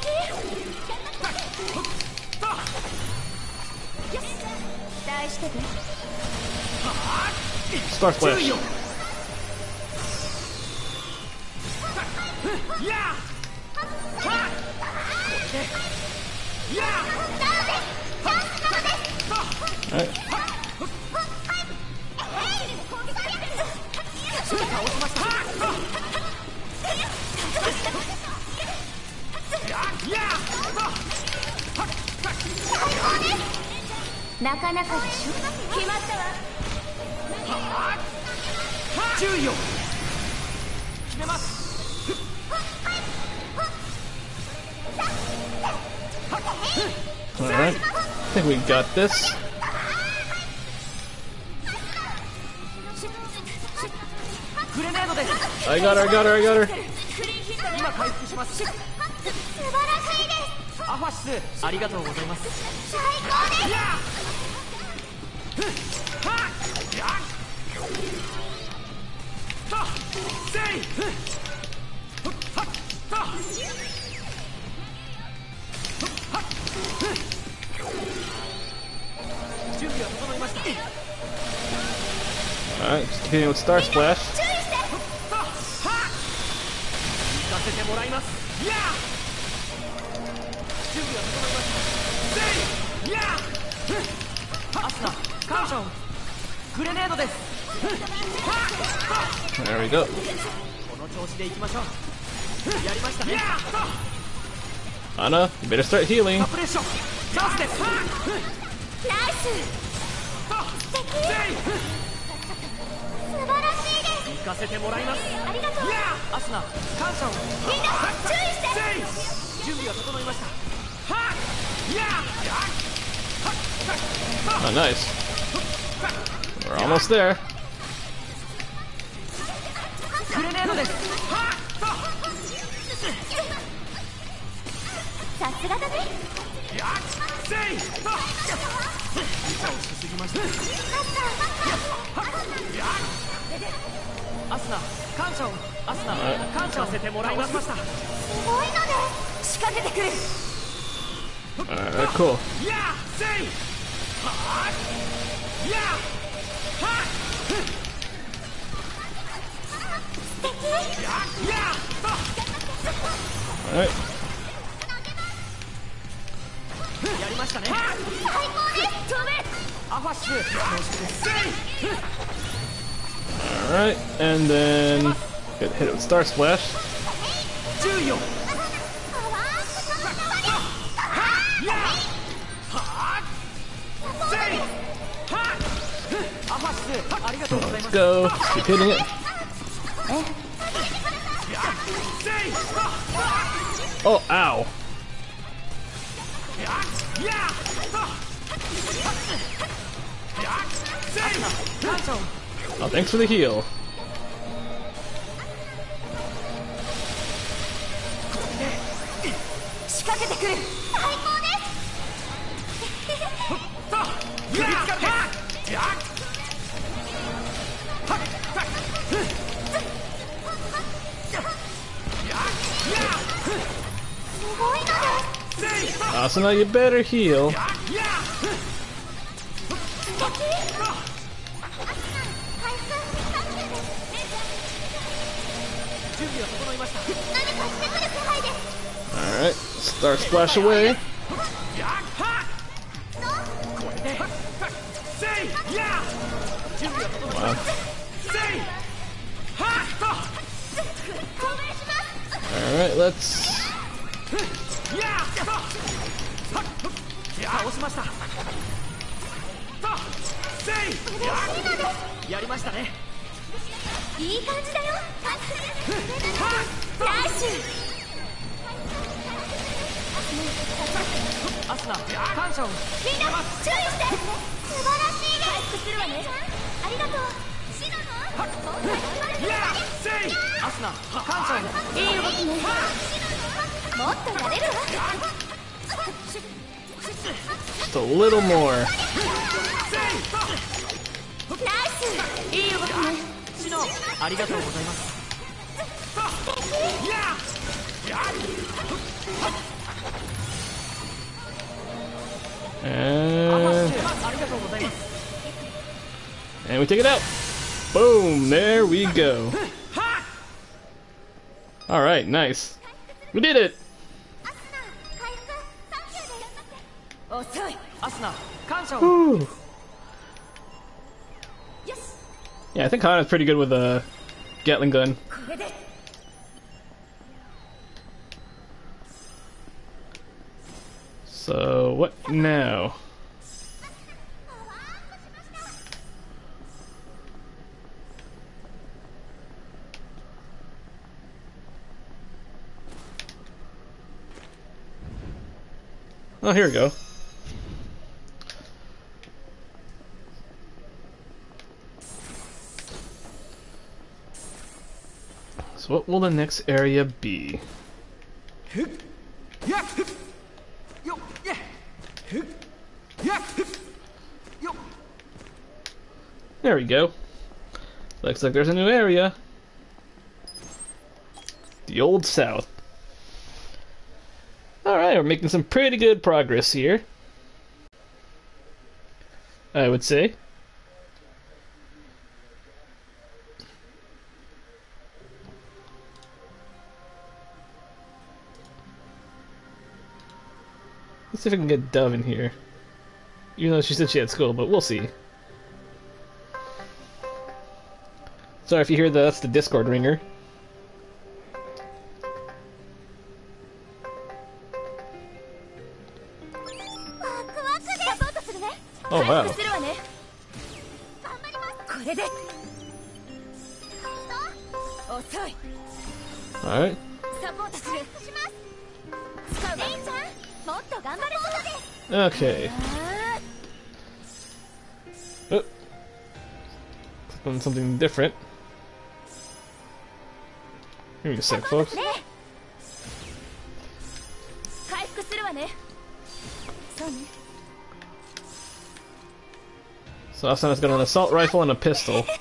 期待してて。 Star Flash. やはっや Alright. 倒しました。ややなかなかでしょ。決まったわ。 注意を決めます。 Alright. I think we got this. グレネードです。 I got her, I got her, I got her. 今回復します。 素晴らしいです。 アファシスありがとうございます。 最高です。 やはっやはっせいはっはっ 準備は整いました。 Alright, just continuing with Star Splash. 注意して。 行かせてもらいます。や準備は整いました。せいやアスナカーショングレネードです。 There we go. この調子でいきましょう。やりましたね。 Anna, you better start healing. アプレッションチャンスです。 ナイス。素敵。素晴らしいです。 行かせてもらいます。 ありがとう。 アスナ感謝を。 みんな注意して。 準備は整いました。はっや Oh, nice. We're almost there. さすがだね。 アスナ感謝をアスナ感謝させてもらいました。 すごいので仕掛けてくる。 Alright, cool. Alright. やりましたね。 最高です。 アファッシュ。 Alright, and then get hit with Star Splash. じゅうよん。 Let's go. Keep hitting it. Oh, ow. Oh, thanks for the heal. 仕掛けてくる。最高です。 Asuna, you better heal. 準備は整いました。 Alright, Star Splash away. Wow. Alright, let's... 倒しました。やりましたね。 いい感じだよ。ナイス。 アスナ感謝を。 みんな注意して。素晴らしいです。回復するわね。ありがとう。シナアスナ感謝を。 いい動きね。もっとやれるわ。 Just a little more. ナイス。いい動きね。 シノありがとうございます。 And... and we take it out. Boom! There we go. Alright, nice. We did it! 遅い。アスナ感謝を。 Whew. Yeah, I think Hana's pretty good with a Gatling gun. So, what now? Oh, here we go. So what will the next area be? There we go. Looks like there's a new area. The Old South. Alright, we're making some pretty good progress here, I would say. Let's see if I can get Dove in here. Even though she said she had school, but we'll see. Sorry if you hear that, that's the Discord ringer. Oh wow. Alright. Okay. Oh. Click on something different. Give me a sec, folks. 回復するわね。そうね。 So Asana's got an assault rifle and a pistol. よ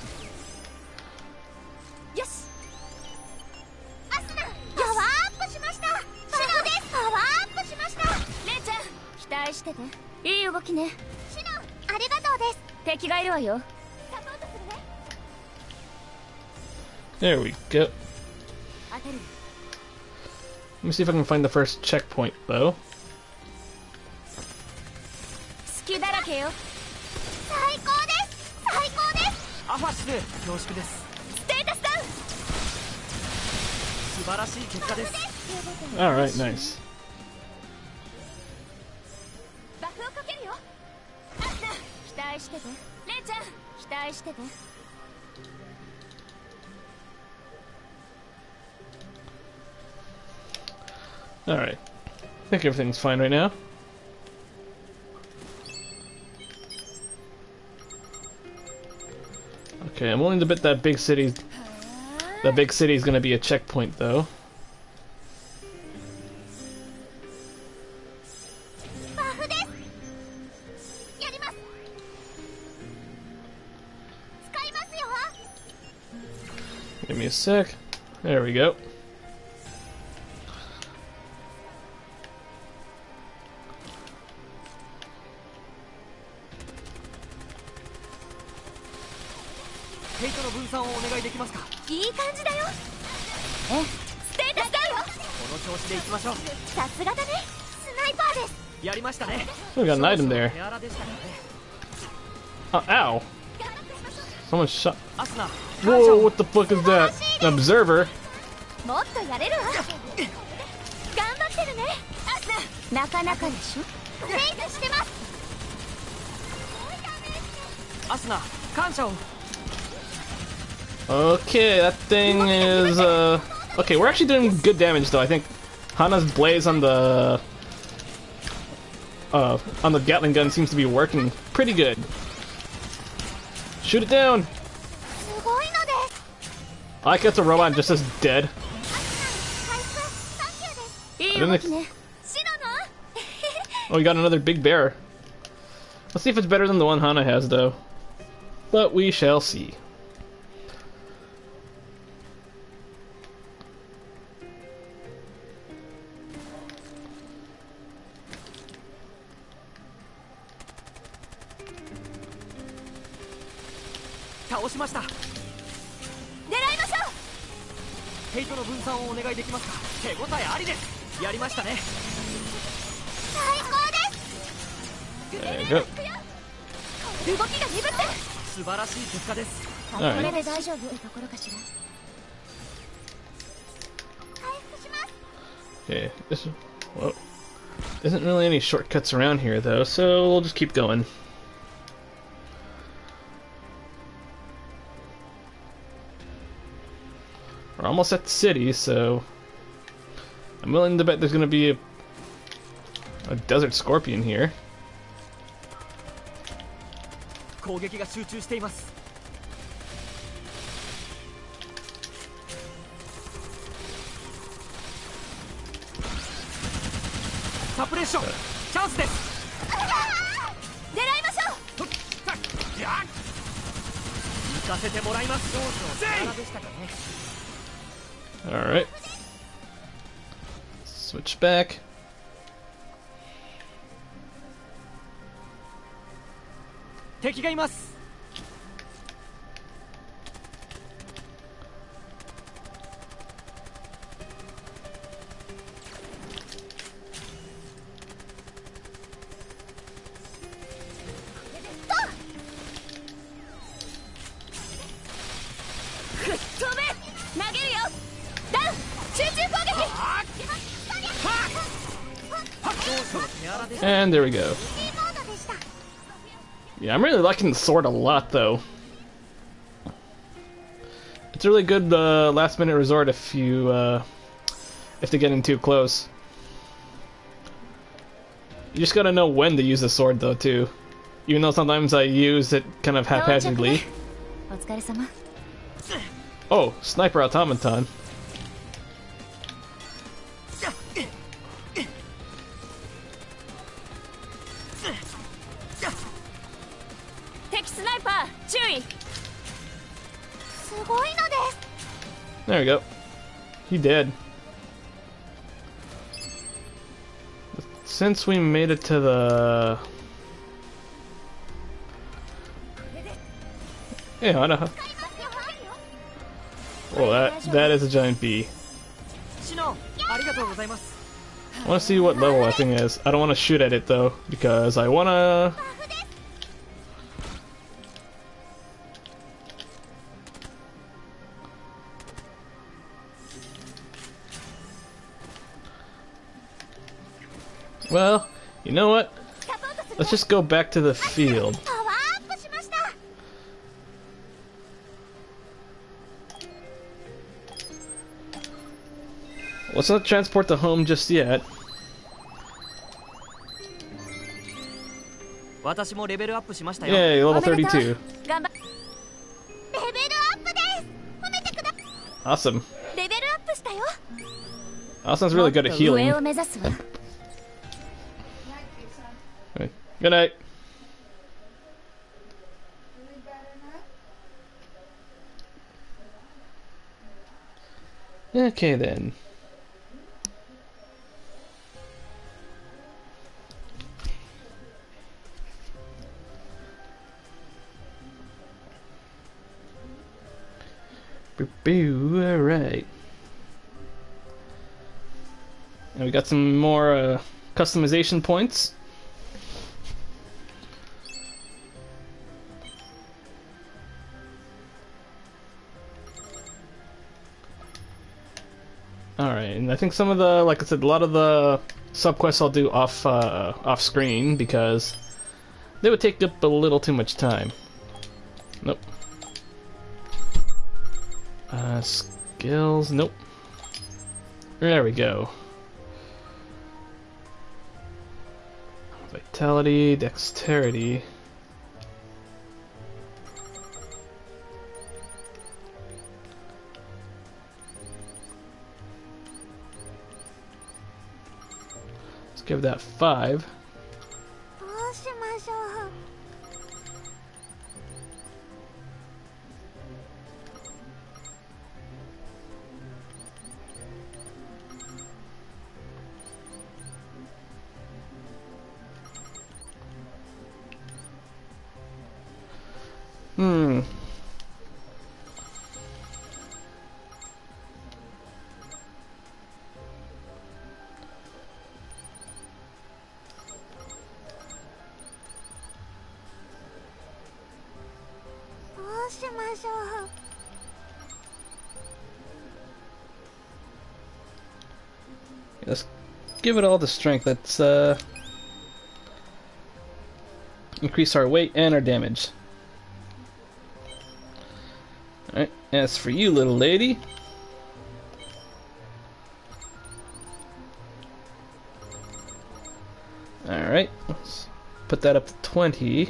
し。アスナ、パワーアップしました。シノです。パワーアップしました。レイちゃん、期待してて。いい動きね。シノ、ありがとうです。敵がいるわよ。サポートするね。 There we go. 当てる。 Let me see if I can find the first checkpoint, though. 隙だらけよ。最高です。最高です。 アファシス恐縮です。 ステータスダウン。 素晴らしい結果です。 Alright, nice. バフをかけるよ。アスナ、期待してて。レイちゃん、期待してて。 Alright. I think everything's fine right now. Okay, I'm willing to bet that big city, that big city is going to be a checkpoint, though. バフです。やります。使いますよ。 Give me a sec. There we go. ヘイトの分散をお願いできますか。 いい感じだよ。え、ステータスダウン。 この調子でいきましょう。 さすがだね。スナイパーです。 やりましたね。 We got an item there. 手荒でしたからね。 Oh, ow! Someone shot. アスナ、 Whoa! What the fuck is that? An observer? もっとやれるわ。頑張ってるね。アスナ、なかなかでしょ。フェイクしてます。 アスナ、感謝を。 Okay, that thing is, uh... Okay, we're actually doing good damage, though. I think Hana's blaze on the... Uh, on the Gatling gun seems to be working pretty good. Shoot it down! すごいのです。 I like it's a robot just as dead. いい動きね。シノの Oh, we got another big bear. Let's see if it's better than the one Hana has, though. But we shall see. Taoshimashita. 狙いましょう。 ヘイトの分散をお願いできますか。手応えありです。やりましたね。 最高です。 There you go. 動きが鈍ってる。 素晴らしい結果です。 これで大丈夫ってところかしら。回復します。 Okay, this whoa. Isn't really any shortcuts around here, though, so we'll just keep going. We're almost at the city, so I'm willing to bet there's going to be a, a desert scorpion here. 攻撃が集中しています。サプレッション、チャンスです。 狙いましょう。 行かせてもらいます。少々手荒でしたかね。 Alright. Switch back. 敵がいます。 And there we go. Yeah, I'm really liking the sword a lot, though. It's a really good uh, last-minute resort if you uh, if they get in too close. You just gotta know when to use the sword, though, too. Even though sometimes I use it kind of haphazardly. Oh, sniper automaton. There we go. He did. Since we made it to the... Yeah, I know. Oh, that, that is a giant bee. I want to see what level that thing is. I don't want to shoot at it though, because I want to... Well, you know what? Let's just go back to the field. Let's not transport the home just yet. Yay, level thirty-two. Awesome. Awesome's really good at healing. Right. Good night. Okay then. Boo, alright. And we got some more uh, customization points. Alright, and I think some of the, like I said, a lot of the subquests I'll do off uh, off screen because they would take up a little too much time. Nope. Uh, skills, nope. There we go. Vitality, dexterity. Let's give that five. Hmm. Let's give it all the strength. Let's uh, increase our weight and our damage. Alright, as for you, little lady. Alright, let's put that up to twenty.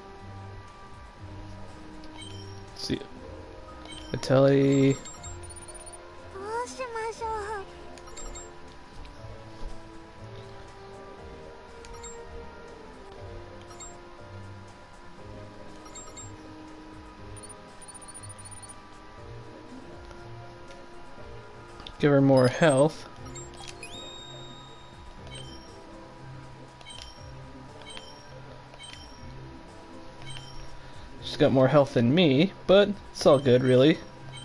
Let's see. Vitality. Give her more health. She's got more health than me, but it's all good, really.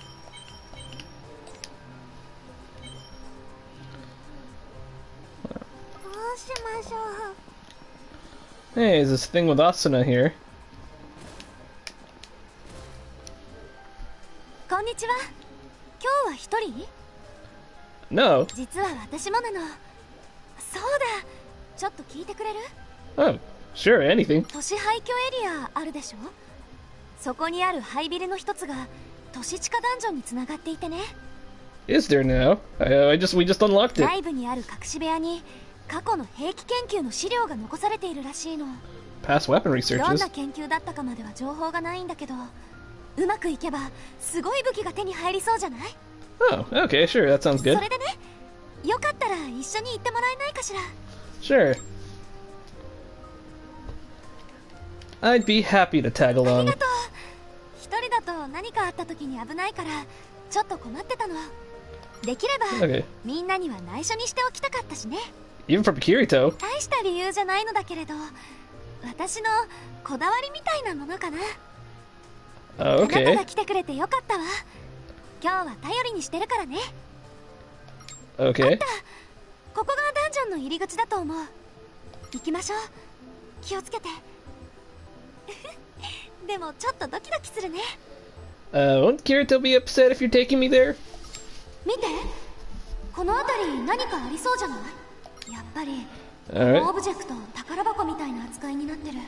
Hey, there's this thing with Asuna here. No. 実は私もなの。そうだ。ちょっと聞いてくれる？ Oh, sure, anything. 都市廃墟エリアあるでしょ？そこにある廃ビルの一つが都市地下ダンジョンにつながっていてね。 Is there now? I, I just we just unlocked it. 内部にある隠し部屋に過去の兵器研究の資料が残されているらしいの。 Past weapon どん researches. な研究だったかまでは情報がないんだけど、うまくいけばすごい武器が手に入りそうじゃない？ Oh, okay, sure, that sounds good. それでね、よかったら一緒に行ってもらえないかしら。 Sure. I'd be happy to tag あり along. がとう。一人だと何かあった時に危ないから、 ちょっと困ってたの。できれば Okay. みんなには内緒にしておきたかったしね。 Even from Kirito. 大した理由じゃないのだけれど、私のこだわりみたいなものかな。 Oh, あなた okay. が来てくれてよかったわ。今日は頼りにしてるからね。 Okay. ここがダンジョンの入り口だと思う。行きましょう。気をつけて。でもちょっとドキドキするね。 Uh, won't Kirito be upset if you're taking me there? 見て、この辺り何かありそうじゃない？やっぱりこ Alright. のオブジェクト宝箱みたいな扱いになってる。やった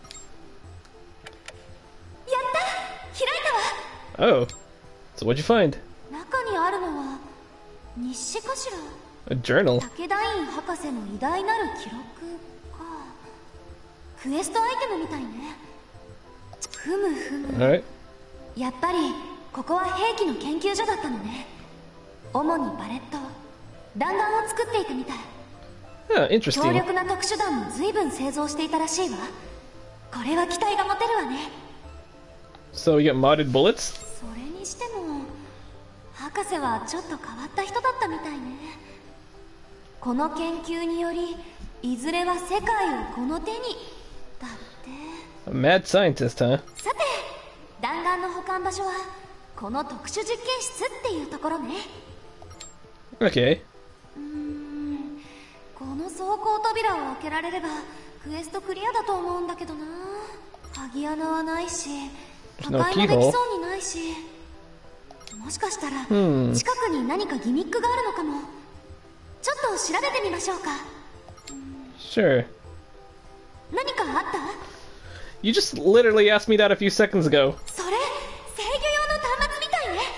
！開いたわ。 Oh. So what'd you find? 中にあるのは日誌かしら。 A journal. 武田院博士の偉大なる記録か。クエストアイテムみたいね。ふむふむ。 Alright. やっぱりここは兵器の研究所だったのね。主にバレット、弾丸を作っていたみたい。 Oh, 強 interesting. 力な特殊弾も随分製造していたらしいわ。これは期待が持てるわね。 So we got modded bullets? それにしても博士はちょっと変わった人だったみたいね。この研究によりいずれは世界をこの手にだって。 A mad scientist, huh? さて、弾丸の保管場所はこの特殊実験室っていうところね。 Okay. うーん、この装甲扉を開けられればクエストクリアだと思うんだけどな。鍵穴はないし、破 no 壊もでき keyhole. そうにないし、もしかしたら Hmm. 近くに何かギミックがあるのかも。ちょっと調べてみましょうか。 Sure. 何かあった？ You just literally asked me that a few seconds ago. それ制御用の端末みたいね。やった！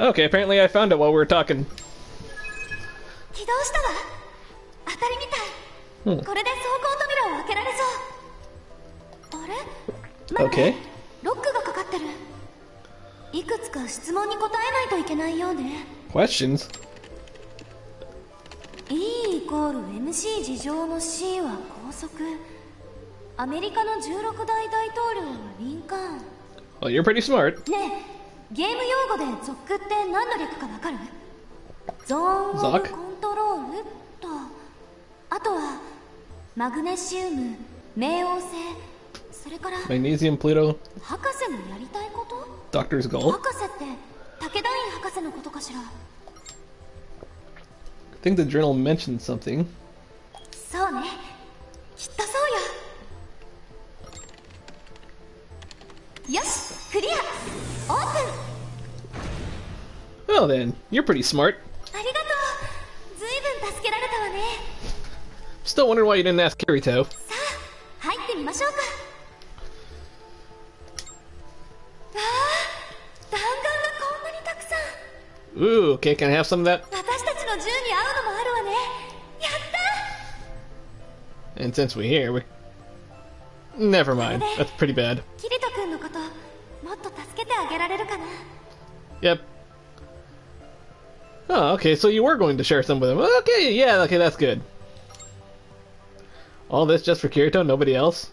Okay, apparently I found it while we were talking. 起動したわ。当たりみたい。 うんこれで装甲扉を開けられそう。あれ？待って、 Okay. ロックがかかってる。いくつか質問に答えないといけないようね。 Questions? E イコール エムシー 事乗の C は高速。アメリカのじゅうろくだい大統領はリンカーン。 Well, you're pretty smart. ねえ、ゲーム用語でゾックって何の略かわかる？ゾーンオブ Zoc？ コントロールと、あとはマグネシウム、冥王星、それから Magnesium, Pluto, 博士のやりたいこと？ Doctor's Goal. 博士って武田院博士のことかしら？ I think the journal mentioned something. そうね、きっとそうよ。よし、クリア、オープン。 Well then, you're pretty smart. ありがとう。ずいぶん助けられたわね。 Still wondering why you didn't ask Kirito. さあ、入ってみましょうか。ああ、弾丸がこんなにたくさん。 Ooh, okay, can I have some of that? 私たちの銃に合うのもあるわね。やった。 And since we're here, we... Never mind. That's pretty bad. キリト君のこともっと助けてあげられるかな。 Yep. Oh, okay, so you were going to share some with him. Okay, yeah, okay, that's good. All this just for Kirito, nobody else?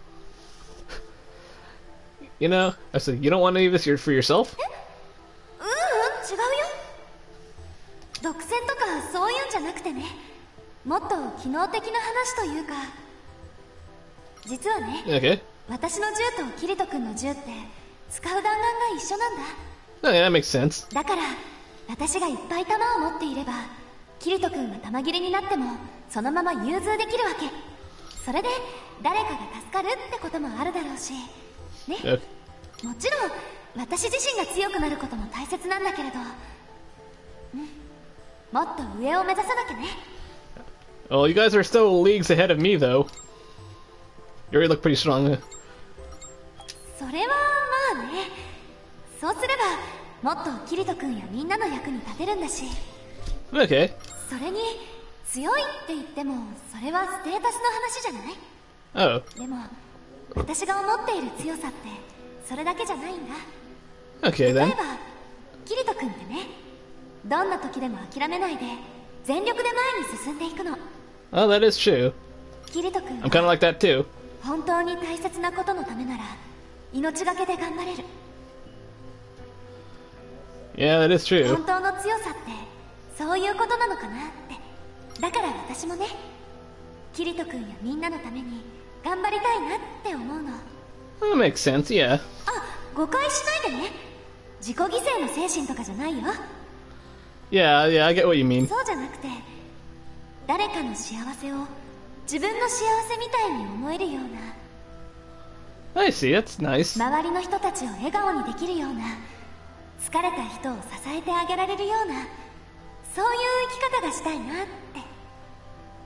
You know, I said, you don't want any of this for yourself? ううん、違うよ。独占とかそういうんじゃなくてね、もっと機能的な話というか、実はね、 Okay. 私の銃とキリト君の銃って使う弾丸が一緒なんだ。 Okay, that makes sense. だから私がいっぱい弾を持っていればキリト君が弾切れになってもそのまま融通できるわけ。それで誰かが助かるってこともあるだろうしね。 Okay. もちろん私自身が強くなることも大切なんだけれど、うん、もっと上を目指さなきゃね。 Well, you guys are still leagues ahead of me, though. You already look pretty strong. それはまあね、そうすればもっとキリト君やみんなの役に立てるんだし。 Okay. それに強いって言ってもそれはステータスの話じゃない？ Oh. でも私が思っている強さってそれだけじゃないんだ。 Okay, 例え then. ばキリト君ってね、どんな時でも諦めないで全力で前に進んでいくの。 Oh, that is true. キリト君 I'm kind of は like that, too. 本当に大切なことのためなら命がけで頑張れる。 Yeah, that is true. 本当の強さってそういうことなのかなって。だから私もね、キリト君やみんなのために頑張りたいなって思うの。 That makes sense, yeah. あ、誤解しないでね。自己犠牲の精神とかじゃないよ。 Yeah, yeah, I get what you mean. そうじゃなくて、誰かの幸せを自分の幸せみたいに思えるような、 I see, that's nice. 周りの人たちを笑顔にできるような、疲れた人を支えてあげられるような、そういう生き方がしたいなって。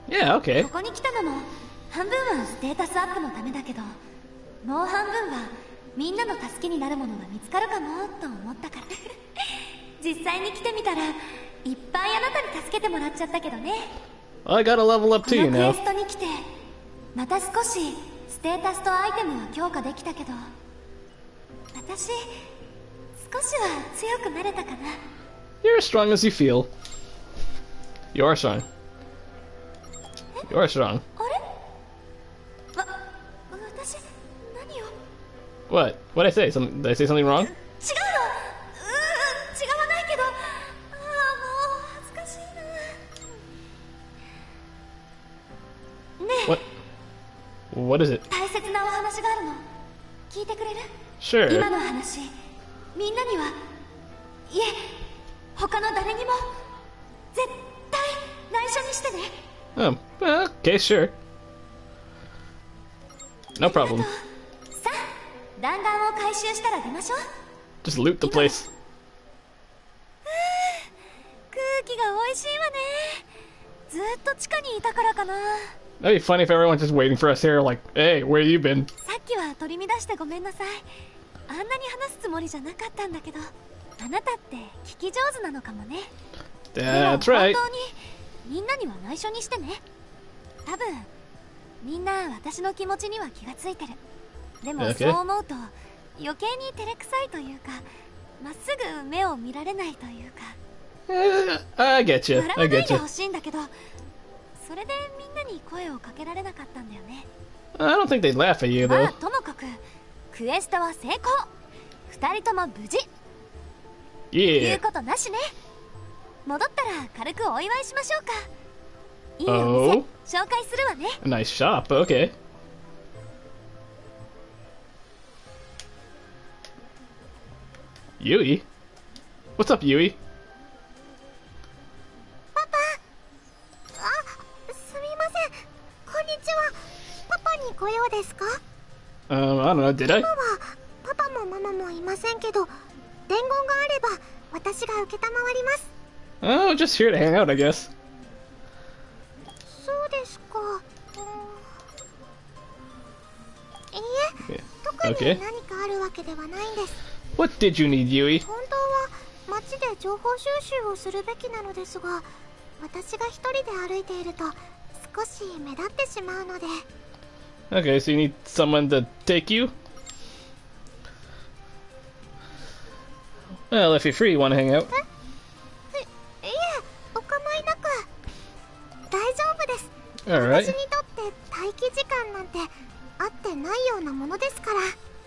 Yeah, okay. ここに来たのも半分はステータスアップのためだけど、もう半分はみんなの助けになるものが見つかるかもと思ったから。実際に来てみたらいっぱいあなたに助けてもらっちゃったけどね。 I gotta level up こ too, の you クエ know. ストに来てまた少しステータスとアイテムは強化できたけど、私少しは強くなれたかな。 You're as strong as you feel. You are strong. You are strong. あれ、わ、私何を。 What? What did I say? Some, did I say something wrong? 違うの。うーん、違わないけど、ああもう恥ずかしいな。ねえ、 What? What is it? 大切なお話があるの。聞いてくれる？ Sure. 今の話、みんなには、いえ、他の誰にも絶対内緒にしてね。 Oh, well, okay, sure. No problem. さあ、弾丸を回収したら出ましょう。 Just loot the place. 空気が美味しいわね。ずっと地下にいたからかな。 That'd be funny if everyone's just waiting for us here, like, hey, where you been? さっきは取り乱してごめんなさい。あんなに話すつもりじゃなかったんだけど、あなたって聞き上手なのかもね。 That's でも right. 本当にみんなには内緒にしてね。多分みんな私の気持ちには気がついてる。でも Okay. そう思うと余計に照れくさいというか、まっすぐ目を見られないというか、 Uh, I get you. 笑 I わない get で you. ほしいんだけど、それでみんなに声をかけられなかったんだよね。 I don't think they'd laugh at you, ま though. あともかくクエストは成功。二人とも無事。言う Yeah. ことなしね。戻ったら軽くお祝いしましょうか。いいお店 Oh. 紹介するわね。 A nice shop, okay. Yui? What's up, Yui? あ、すみません。こんにちは。パパにご用ですか？ Um, I don't know, did I? 今はパパもママもいませんけど、伝言があれば私が承ります。 Oh, just here to hang out, I guess. そうですか。うーん、いいえ、 Yeah. 特に Okay. 何かあるわけではないんです。 What did you need, Yui? 本当は街で情報収集をするべきなのですが、私が一人で歩いていると少し目立ってしまうので。 Okay, so you need someone to take you? Well, if you're free, you want to hang out? いいえ、お構いなく。大丈夫です。 Alright. 私にとって待機時間なんてあってないようなものですから。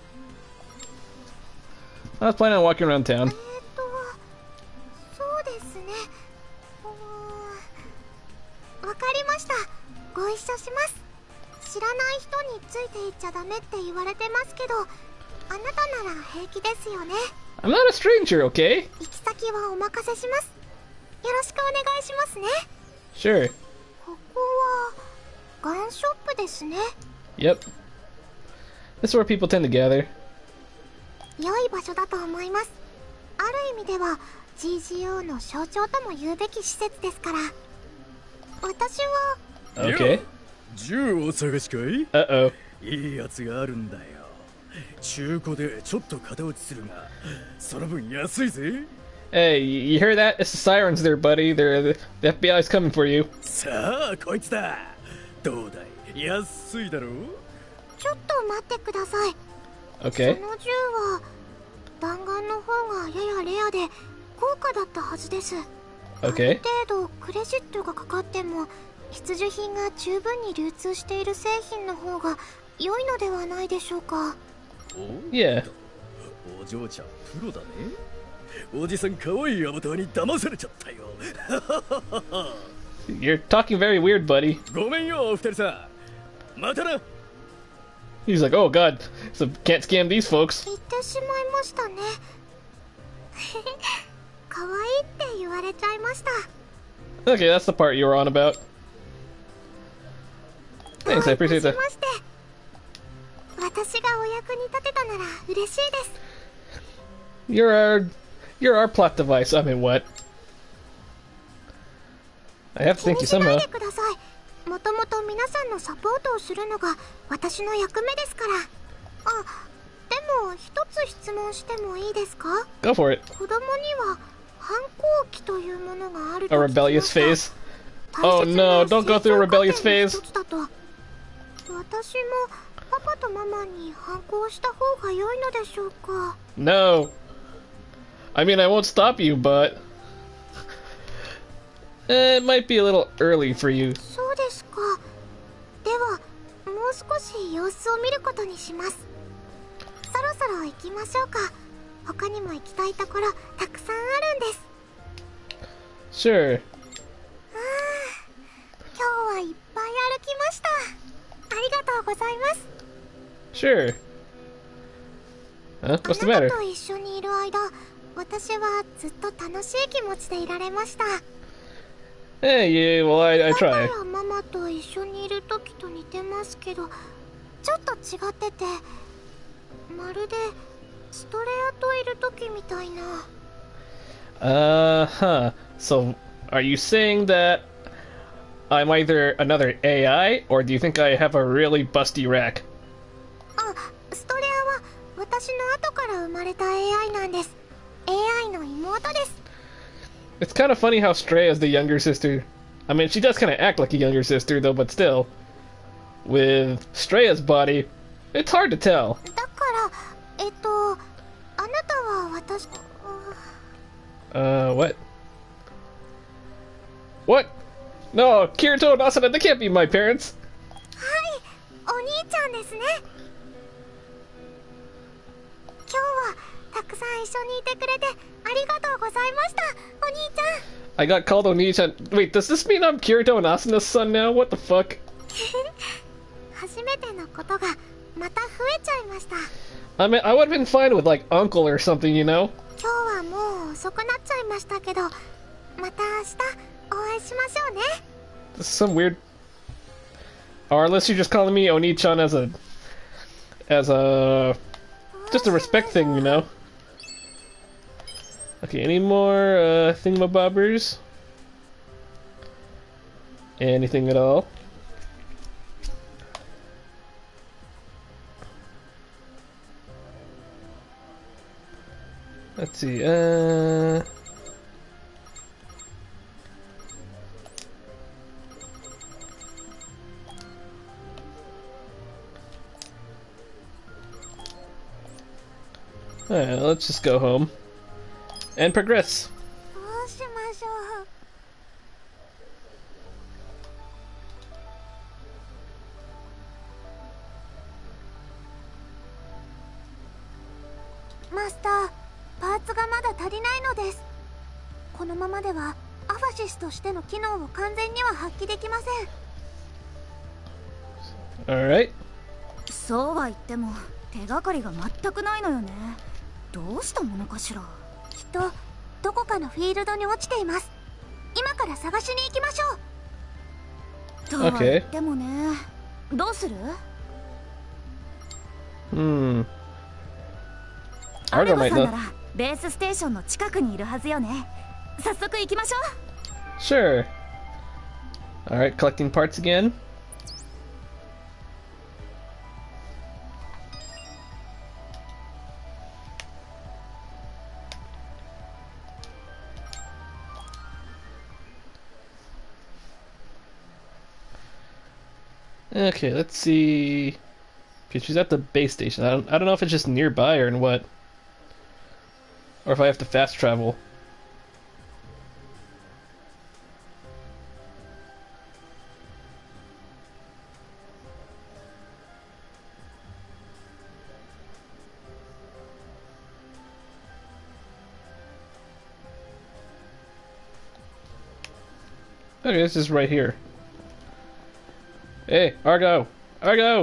I was planning on walking around town. えーと、そうですね。うーん、わかりました。ご一緒します。知らない人についていっちゃダメって言われてますけど、あなたなら平気ですよね。 I'm not a stranger, okay? 行き先はお任せします。よろしくお願いしますね。 Sure. ここはガンショップですね。 Yep. This is where people tend to gather. 良い場所だと思います。ある意味では ジージーオー の象徴とも言うべき施設ですから。私は Okay. 銃をお探しかい？ Uh-oh. いいやつがあるんだよ。中古でちょっと型落ちするが、その分安いぜ。 Hey, you hear that? It's the sirens there, buddy. They're the, the F B I's coming for you. さあ、こいつだ。どうだい？安いだろう？ ちょっと待ってください。 Okay. その銃は弾丸の方がややレアで高価だったはずです。 Okay. ある程度クレジットがかかっても必需品が十分に流通している製品の方が良いのではないでしょうか。 お Yeah. お嬢ちゃんプロだね。 おじさん可愛いアバターに騙されちゃったよ。 You're talking very weird, buddy. ごめんよお二人さん。またな。 He's like, oh god, so can't scam these folks. 言ってしまいましたね。可愛いって言われちゃいました。 Okay, that's the part you were on about. Thanks, I どう appreciate いた that. しまして。私がお役に立てたなら嬉しいです。 You're our, you're our plot device. I mean, what? I have to 気 thank に you しない somehow. でください。もともと皆さんのサポートをするのが私の役目ですから。あ、でも一つ質問してもいいですか？ Go for it. 子供には反抗期というものがある A と聞きま rebellious した。 phase. 大 Oh 切 no, な don't go through a 成長過程 rebellious の phase. 一つだと。私もパパとママに反抗した方が良いのでしょうか？ No. I mean, I won't stop you, but eh, it might be a little early for you. そうですか。ではもう少し様子を見ることにします。そろそろ行きましょうか。他にも行きたいところたくさんあるんです。 Sure. 今日はいっぱい歩きました。ありがとうございます。 Sure. Huh? あ What's the な matter? たと一緒にいる間、私はずっと楽しい気持ちでいられました。 Hey, yeah, well, I, I パパ try. やママと一緒にいる時と似てますけど、ちょっと違ってて、まるでストレアといる時みたいな。 Uh huh. So, are you saying that I'm either another A I, or do you think I have a really busty rack? あ、ストレアは私の後から生まれた エーアイ なんです。 エーアイ の妹です。 It's kind of funny how Stray is the younger sister. I mean, she does kind of act like a younger sister, though, but still. With Streya's body, it's hard to tell. だからえっとあなたは私 Uh, what? What? No, Kirito and Asuna, they can't be my parents. はいお兄ちゃんですね。今日はたくさん一緒にいてくれてありがとうございましたお兄ちゃん。 I got called Oni-chan. Wait, does this mean I'm Kirito and Asuna's son now? What the fuck? 初めてのことがまた増えちゃいました。 I mean, I would have been fine with, like, uncle or something, you know? 今日はもう遅くなっちゃいましたけど、また明日お会いしましょうね。 This is some weird... Or unless you're just calling me Oni-chan as a... As a... Just a respect thing, you know? Okay, any more, uh, thingamabobbers? Anything at all? Let's see, uh... Alright, let's just go home. And progress! どうしましょう。マスター、パーツがまだ足りないのです。このままではアファシスとしての機能を完全には発揮できません。 Alright. そうは言っても手がかりが全くないのよね。どうしたものかしら。きっとどこかのフィールドに落ちています。今から探しに行きましょう。とは言ってもね、どうする？ Hmm. アル Argo ゴ might さんな know. らベースステーションの近くにいるはずよね。早速行きましょう。 Sure. Alright, collecting parts again. Okay, let's see. Okay, she's at the base station. I don't, I don't know if it's just nearby or in what. Or if I have to fast travel. Okay, this is right here. Hey, Argo! Argo!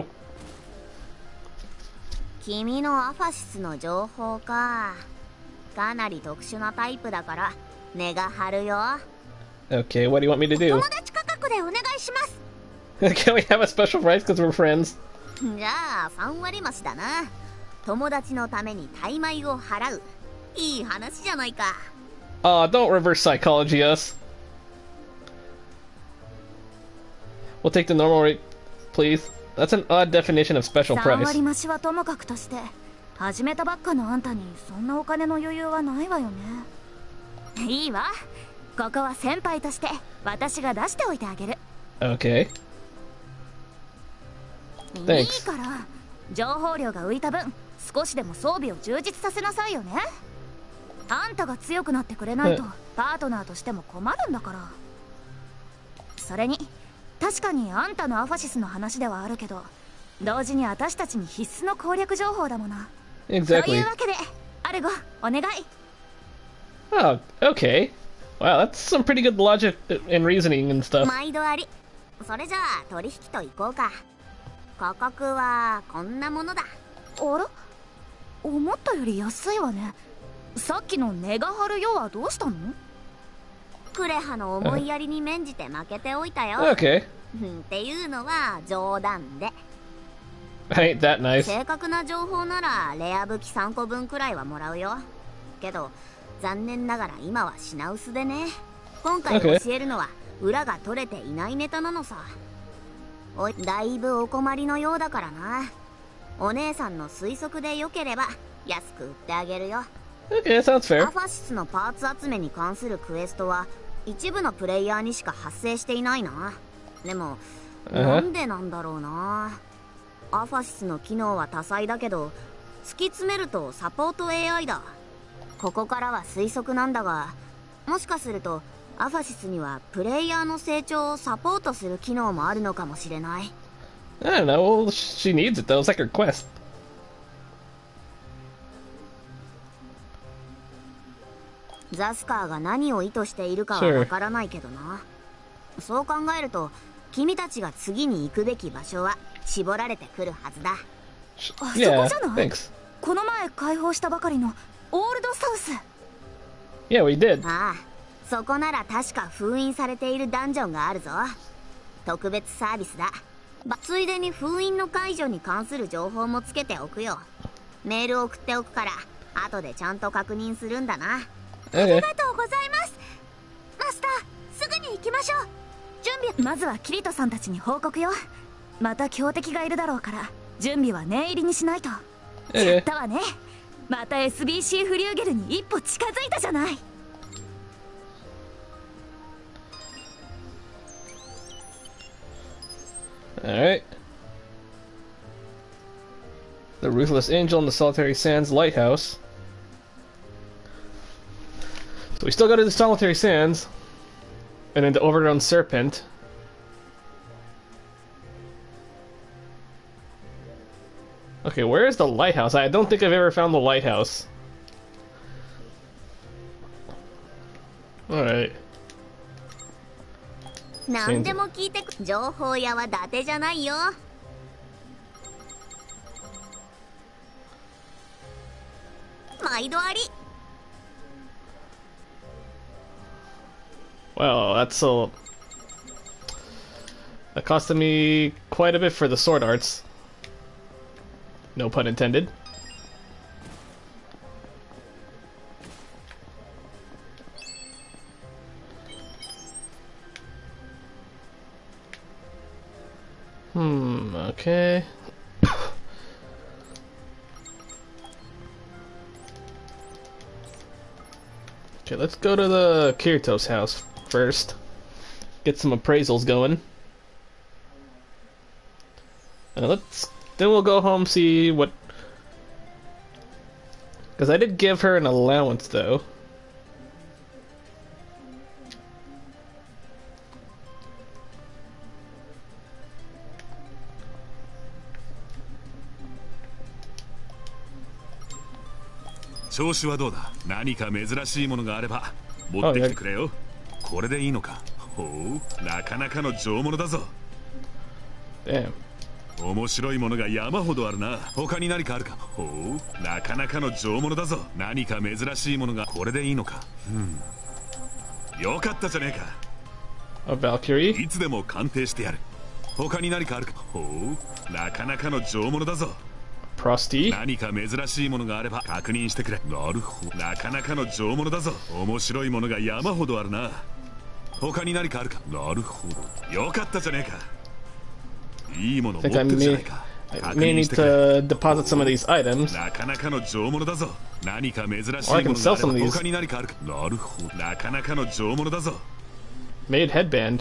君のアファシスの情報か。かなり特殊なタイプだから値が張るよ。 Okay, what do you want me to do? 友達価格でお願いします。 Can we have a special price because we're friends? じゃあさん割増しだな。友達のためにタイ米を払う。いい話じゃないか。 Aw, don't reverse psychology us. We'll take the normal rate, please. That's an odd definition of special さん price. 割増しはともかくとして、始めたばっかのあんたにそんなお金の余裕はないわよね。いいわ。ここは先輩として私が出しておいてあげる。 Okay. いい Thanks. から情報量が浮いた分少しでも装備を充実させなさいよね。あんたが強くなってくれないとパートナーとしても困るんだから。それに確かにあんたのアファシスの話ではあるけど、同時に私たちに必須の攻略情報だもの。とい Exactly. うわけでアルゴお願い。 Oh, okay. Wow, that's some pretty good logic and reasoning and stuff. 毎度あり。それじゃあ取引といこうか。価格はこんなものだ。あら、思ったより安いわね。さっきの値が張るよはどうしたの？クレハの思いやりに免じて負けておいたよ。 Okay. っていうのは冗談で。 Ain't that nice. 正確な情報ならレア武器さんこぶんくらいはもらうよ。けど残念ながら今は品薄でね。今回教えるのは裏が取れていないネタなのさ。おい、だいぶお困りのようだからな。お姉さんの推測でよければ安く売ってあげるよ。 Okay, that sounds ア fair. ファシスのパーツ集めに関するクエストは一部のプレイヤーにしか発生していないな。でも、 Uh-huh. なんでなんだろうな。アファシスの機能は多彩だけど突き詰めるとサポート エーアイ だ。ここからは推測なんだが、もしかするとアファシスにはプレイヤーの成長をサポートする機能もあるのかもしれない。 I don't know. Well, she needs it though. It's like her quest. ザスカーが何を意図しているかはわからないけどな。そう考えると君たちが次に行くべき場所は絞られてくるはずだ。 Yeah, thanks. この前開放したばかりのオールドサウス。 Yeah, we did. ああ、そこなら確か封印されているダンジョンがあるぞ。特別サービスだ。ついでに封印の解除に関する情報もつけておくよ。メールを送っておくから後でちゃんと確認するんだな。 Okay. ありがとうございます。マスター、すぐに行きましょう。準備。まずはキリトさんたちに報告よ。また強敵がいるだろうから準備は念入りにしないと。 Okay. やったわね。また エスビーシー フリューゲルに一歩近づいたじゃない。 Alright. The Ruthless Angel and the Solitary Sands Lighthouse. So we still go to the Solitary Sands. And then the Overgrown Serpent. Okay, where is the lighthouse? I don't think I've ever found the lighthouse. Alright. 何でも聞いてく。情報屋は伊達じゃないよ。毎度あり。 Well, that's a... That costed me quite a bit for the sword arts. No pun intended. Hmm, okay. Okay, let's go to the Kirito's house first. Get some appraisals going. And let's then we'll go home, see what, because I did give her an allowance though. 調子はどうだ。何か珍しいものがあれば持ってきてくれよ。これでいいのか。 ほう、なかなかの上物だぞ。 Damn. 面白いものが山ほどあるな。他に何かあるか。ほう、なかなかの上物だぞ。何か珍しいものがこれでいいのか。うん。よかったじゃねえか。 A Valkyrie? いつでも鑑定してやる。他に何かあるか。ほう、なかなかの上物だぞ。 Prosty? 何か珍しいものがあれば確認してくれ。なるほど。なかなかの上物だぞ。面白いものが山ほどあるな。他に何かあるか。なるほど。よかったじゃねえか。いいもの I 持っ think て I るじゃな may, いか。 I 確 may 認 need してくれ。 to deposit some of these items. なかなかの上物だぞ。何か珍しい Or I も can の sell があ some of れば these. 他に何かあるか。なるほど。なかなかの上物だぞ。 Made headband.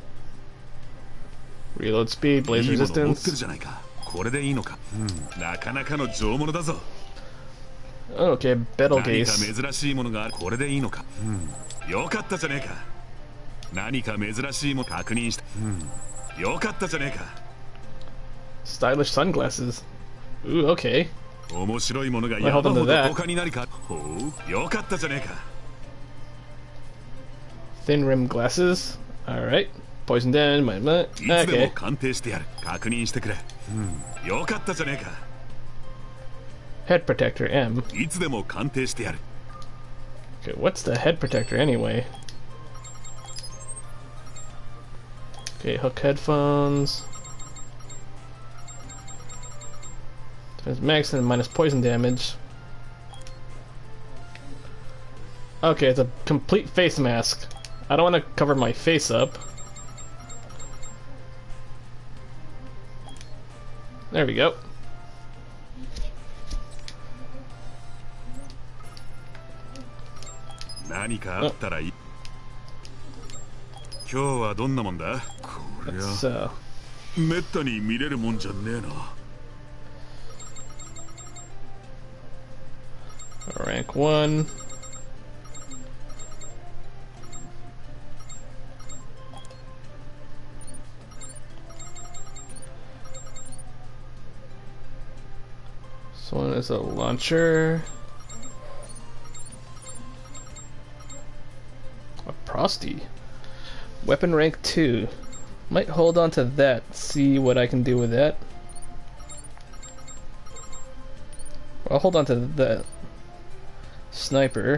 Reload speed, い blaze いもの持ってる resistance. じゃないか。これでいいのか。うん。なかなかの上物だぞ。 Okay, 何か Betelgeuse. 珍しいものがある。これでいいのか。うん。よかったじゃねえか。何か珍しいもの確認した。うん。よかったじゃねえか。 Stylish sunglasses. Ooh, okay. 面白いものが Might 山 hold ほ on to ど that. 他に何か。ほう、よかったじゃねえか。 Thin rim glasses. Alright. Poison damage, my, my. いつでも Okay. 鑑定してやる。確認してくれ。うん。よかったじゃねえか。 Head protector M. いつでも鑑定してやる。 Okay, what's the head protector anyway? Okay, hook headphones. There's max and minus poison damage. Okay, it's a complete face mask. I don't want to cover my face up. There we go. Oh. 何かあったらいい。今日はどんなもんだ。こりゃ So, めったに見れるもんじゃねえな。 rank one. This one is a launcher. A Prosty. Weapon rank two. Might hold on to that, see what I can do with that. I'll hold on to the sniper.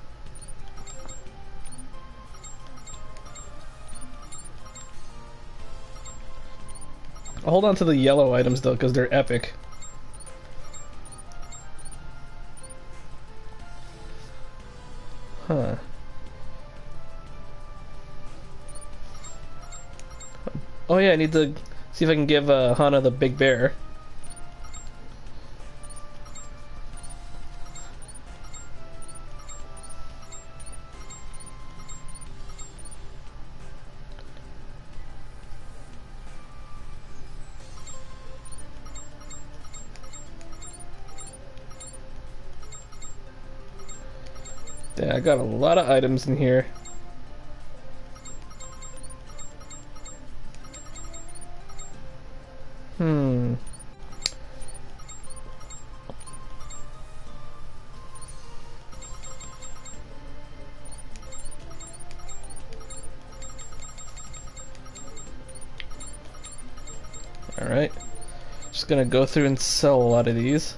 I'll hold on to the yellow items though, because they're epic. Huh. Oh yeah, I need to see if I can give uh, Hana the big bear. Yeah, I got a lot of items in here. Hmm. Alright. Just gonna go through and sell a lot of these.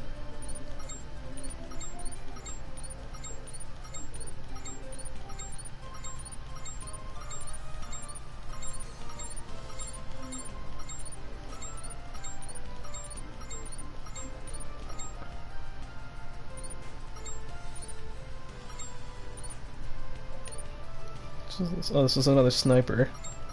Oh, this is another sniper.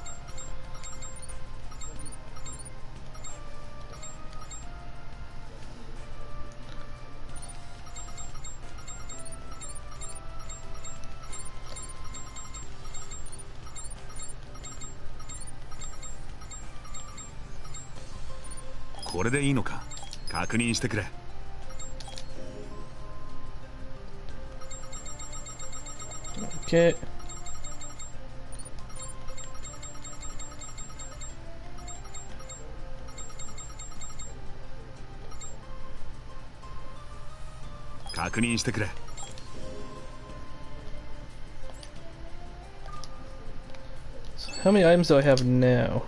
Oh. これでいいのか。確認してくれ。 Okay. How many items do I have now?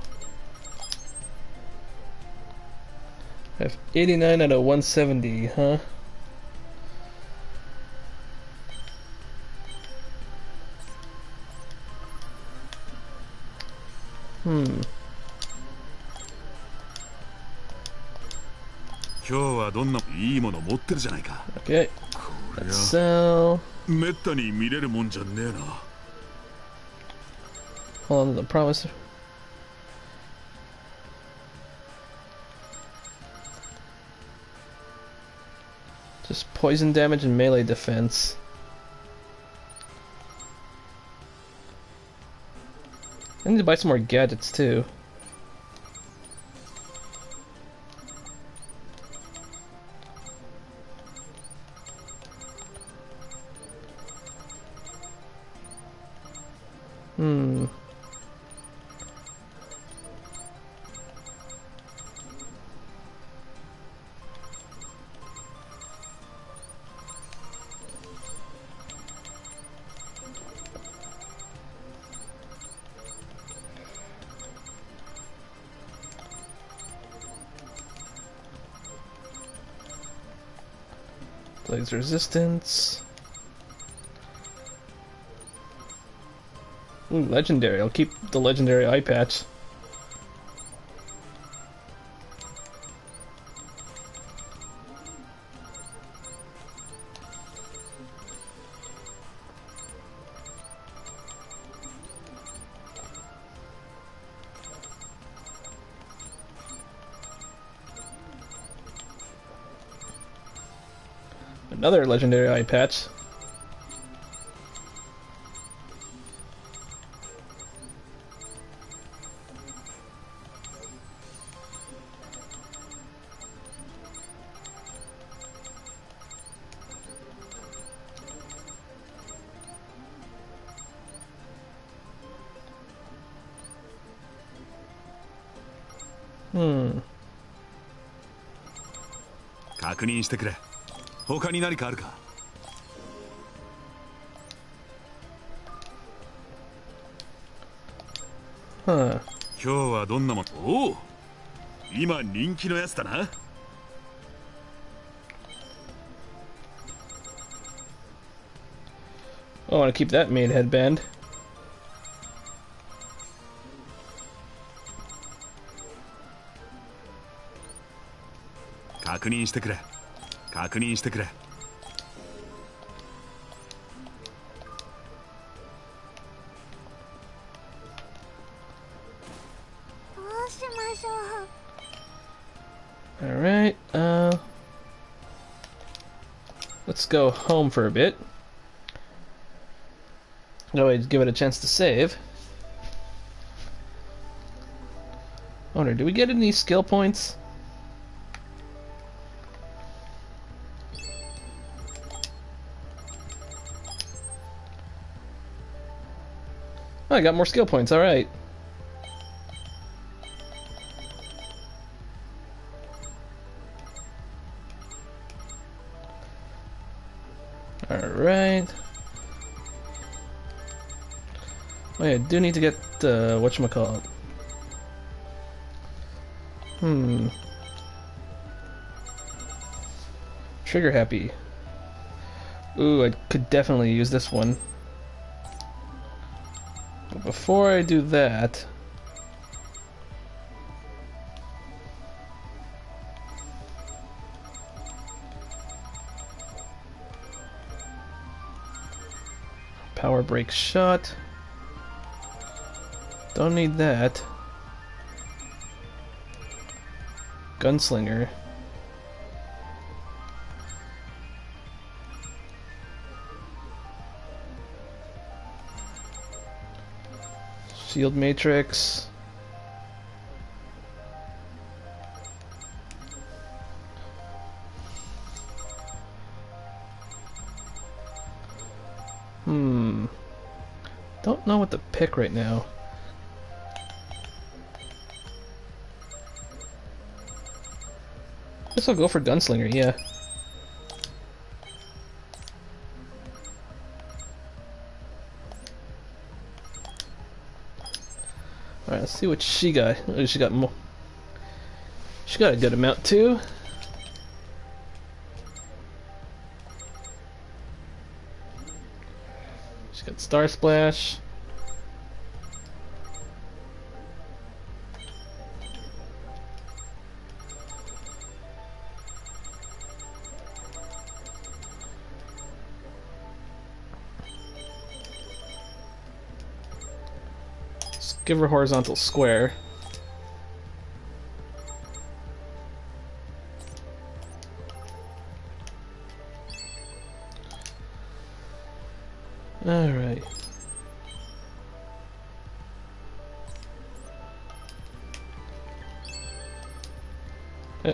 I have eighty-nine out of one seventy, huh? Hmm. 今日はどんないいもの持ってるじゃないか。 Okay. こり Let's ゃ sell. めったに見れるもんじゃねえな。 Hold on to the promise. Just poison damage and melee defense. I need to buy some more gadgets too. Hmm. Blaze resistance. Ooh, legendary. I'll keep the legendary eye patch. Another legendary eye patch. Hmm. 確認してくれ。他に何かあるか。 Huh. 今日はどんなもん。おお、今人気のやつだな。 I want to keep that maid headband. Check. 確認してくれ。確認してくれ。 どうしましょう。 Alright, uh... let's go home for a bit. Always give it a chance to save. I wonder, do we get any skill points? Oh, I got more skill points, alright. Alright. Oh yeah, I do need to get, uh, whatchamacallit. Hmm. Trigger happy. Ooh, I could definitely use this one. But before I do that... Power break shot. Don't need that. Gunslinger. Shield matrix. Hmm. Don't know what to pick right now. Guess I'll go for Gunslinger, yeah. see what she got. Oh, she got more. She got a good amount too. She got Star Splash. Let's give her horizontal square. Alright. Oh.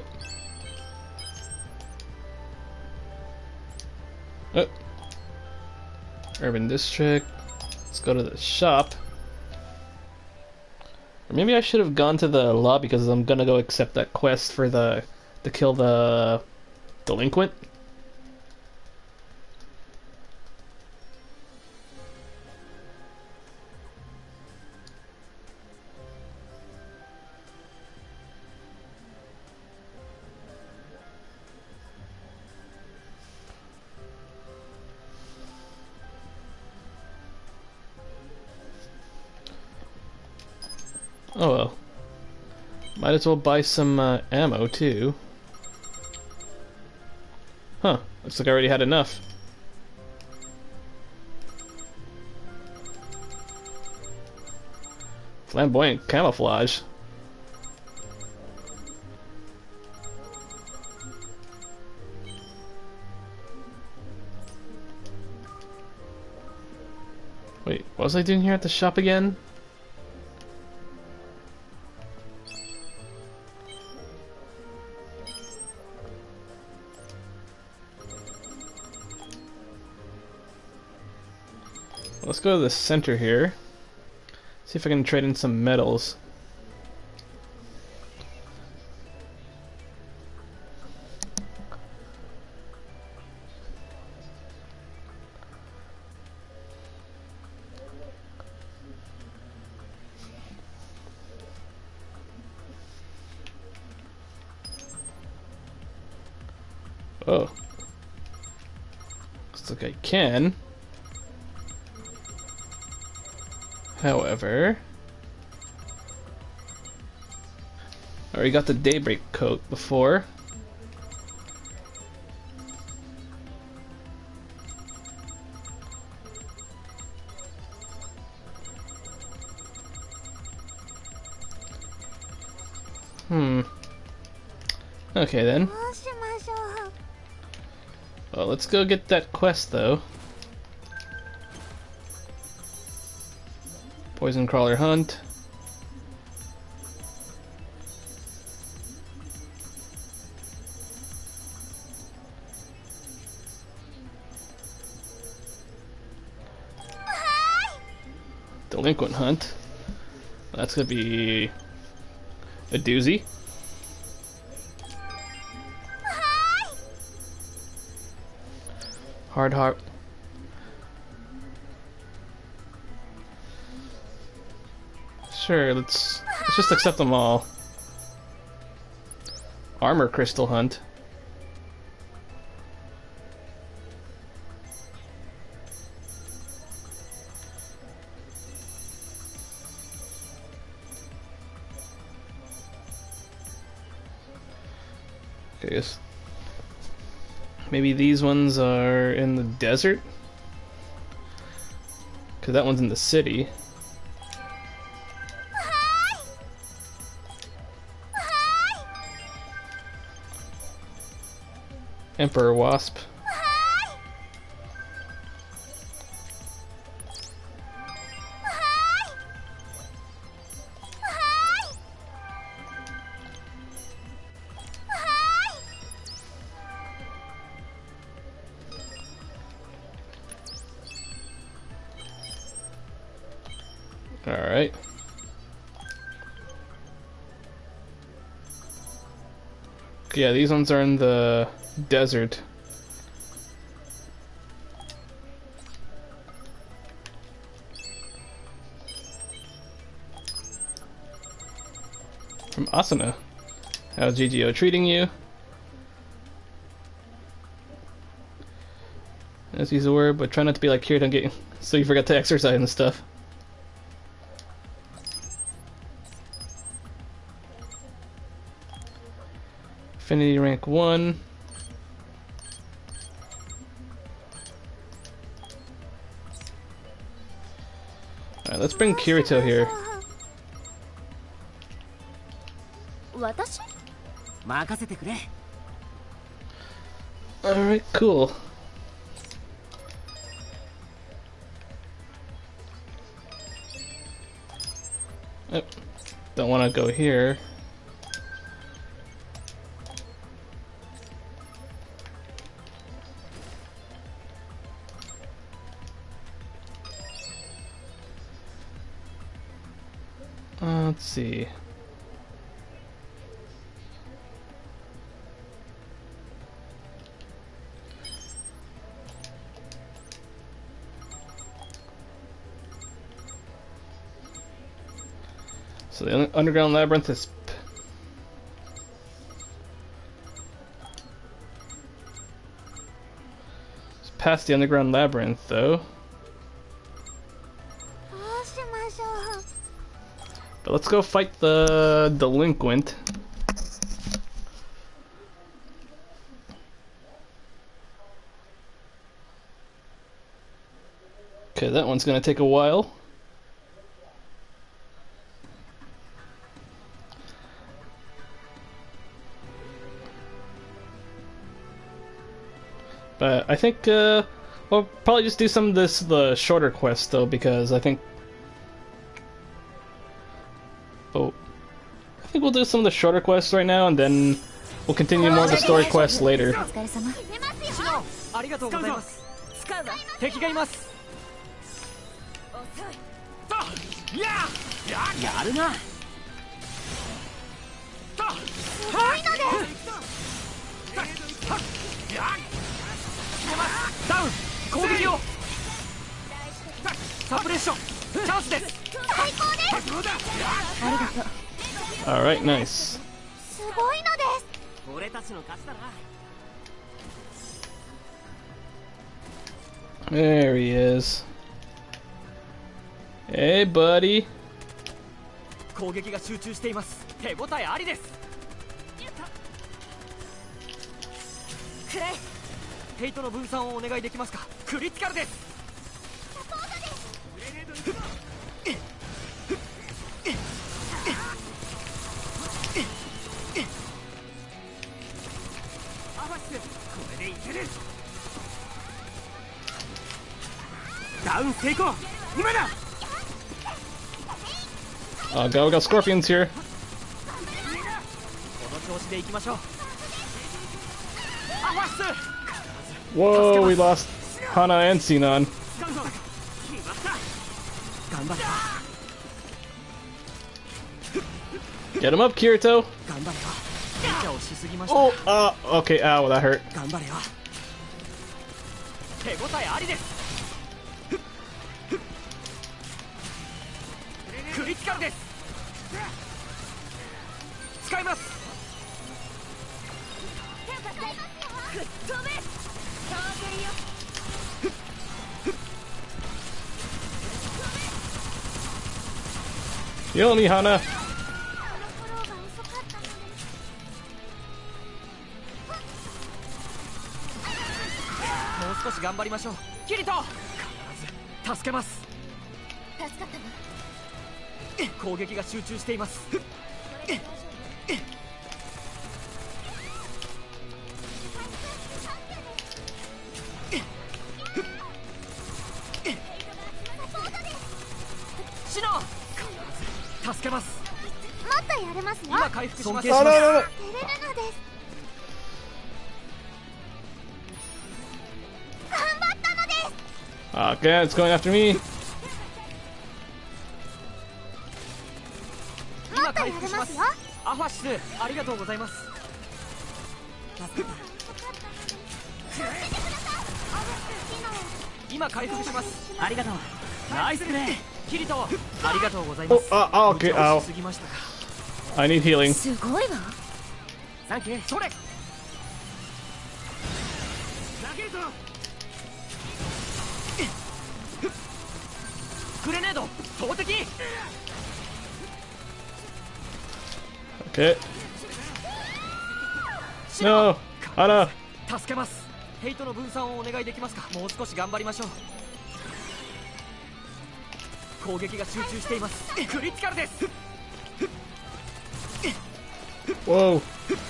Oh. Urban District. Let's go to the shop. Or maybe I should have gone to the lobby because I'm gonna go accept that quest for the to kill the delinquent. Oh well. Might as well buy some uh, ammo too. Huh, looks like I already had enough. Flamboyant camouflage. Wait, what was I doing here at the shop again? Let's go to the center here. See if I can trade in some metals. Oh. Looks like I can. However, I already got the Daybreak coat before. Hmm. Okay then. Well, let's go get that quest though. Poison Crawler Hunt. Delinquent Hunt. That's gonna be a doozy. Hard Heart. Sure, let's let's just accept them all. Armor Crystal Hunt. Okay, guess maybe these ones are in the desert? Because that one's in the city. Emperor Wasp. Alright. Yeah, these ones are in the desert. From Asuna. How's G G O treating you? Let's use the word, but try not to be like Kirito and get so you forgot to exercise and stuff. Affinity rank one. Alright, let's bring Kirito here. 私任せてくれ。 Alright, cool. Oh, don't want to go here. Uh, let's see. So the un underground labyrinth is p it's past the underground labyrinth, though. どうしましょう But let's go fight the delinquent. Okay, that one's gonna take a while. But I think uh, we'll probably just do some of this the shorter quest though, because I think oh I think we'll do some of the shorter quests right now, and then we'll continue more of the story quests later. お疲れ様ありがとうございます。敵がいます。ややるな。 すごいのですダウン攻撃をサプレッションチャンスです。 最高ですありがとう Alright, nice. すごいのです俺たちの勝ちだな。 There he is. Hey, buddy. 攻撃が集中しています。手応えありです。 くれヘイトの分散をお願いできますか。クリティカルです。アバス、これでいける。ダウン成功。今だ。 Oh god, we got scorpions here. この調子でいきましょう。アバス。 Whoa, we lost Hana and Sinon. Get him up, Kirito. Oh, uh, okay, ow, that hurt. 手応えありです。クリティカルです。使います。吹っ飛べ。 Heal me, Hana. もう少し頑張りましょう。キリト。必ず助けます。 助かったわ攻撃が集中しています。シノ、助けます。 もっとやれますよ今回復します。 Oh, no, no, no. やれるのです Okay, it's going after me. 今回復します。アファシス、ありがとうございます。今回復します。 ありがとう。 ナイスプレー。キリト、ありがとうございます。 Oh, uh, oh, okay, ow. 過ぎましたか。 I need healing. すごいわ。 サンキュー。それ投げるぞ。グレネード投擲。 Okay. No! Hana! 助けます。ヘイトの分散をお願いできますか。もう少し頑張りましょう。攻撃が集中しています。クリティカルです。 Whoa!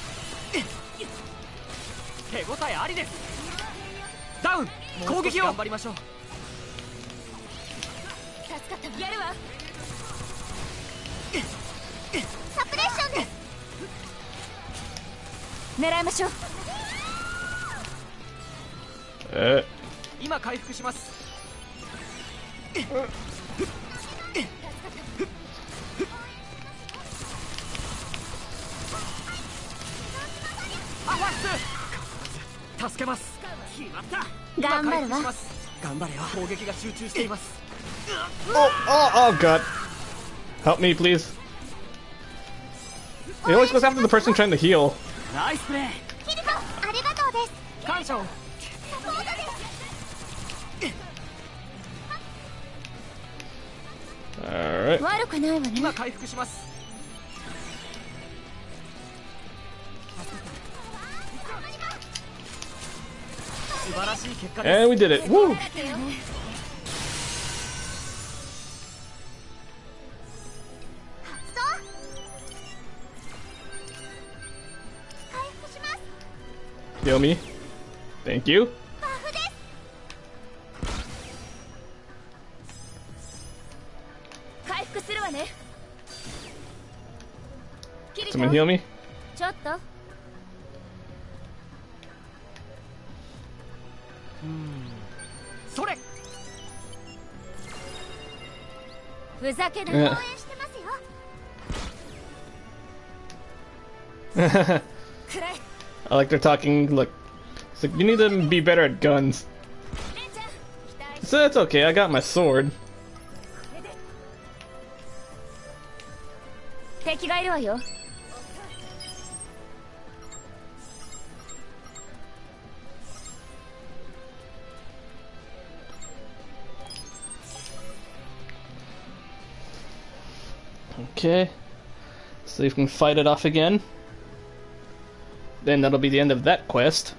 手応えありです。ダウン。攻撃を頑張りましょう。 助かったわ。やるわ。サプレッションです。狙いましょう。 え今回復します。アファス助けます。決まった。 頑張るわ。 頑張れよ。攻撃が集中しています。 Oh! Oh! Oh god! Help me, please. It always goes after the person trying to heal. ナイスプレー。 キリト、ありがとうです。 感謝を。 Alright. 悪くないわね。 今回復します。 素晴らしい結果です。 And we did it. Woo! 回復します。 Heal me. Thank you. バフです。回復するわね。キリト、 Someone heal me? ちょっと。 それ。 ふざけない。応援 Yeah. してますよ。 くらえ。 I like they're talking. Look, it's like you need to be better at guns. レンちゃん、期待。 So that's okay. I got my sword. 敵がいるわよ。 Okay. So if we can fight it off again, then that'll be the end of that quest.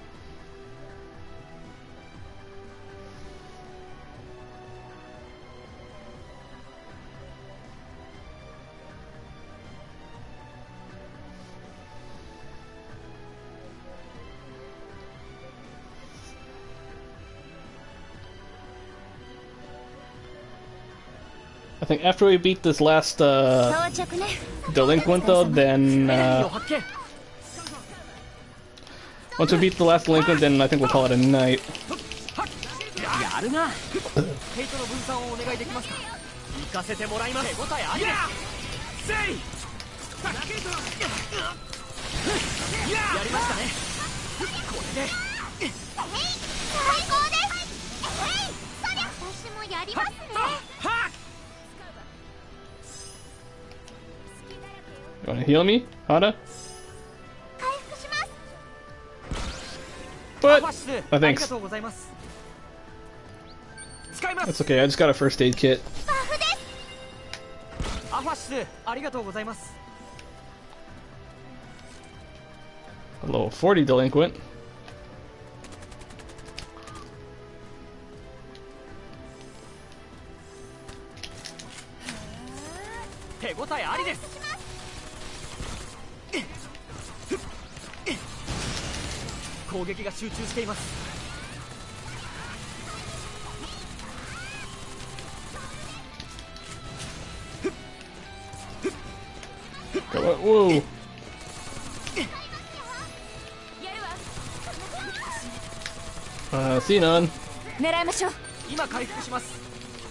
I think after we beat this last uh, 到着ね。 delinquent though, then uh, 発見。 once we beat the last delinquent, then I think we'll call it a night. やるな。ヘイトの分散をお願いできますか。行かせてもらいます。手応えありです。せい。やりましたね。これで。 最高です。えい、そりゃ私もやりますね。 You wanna heal me, Hana? 回復します。 But ファシス、 oh, ありが thanks. とうございます。使います。 That's okay. I just got a first aid kit. バフです。 アファシス、ありがとうございます。 A level forty delinquent. 手応えありです。 攻撃が集中しています。 Whoa! やるわ。 Uh, Xenon. 狙いましょう。 今回復します。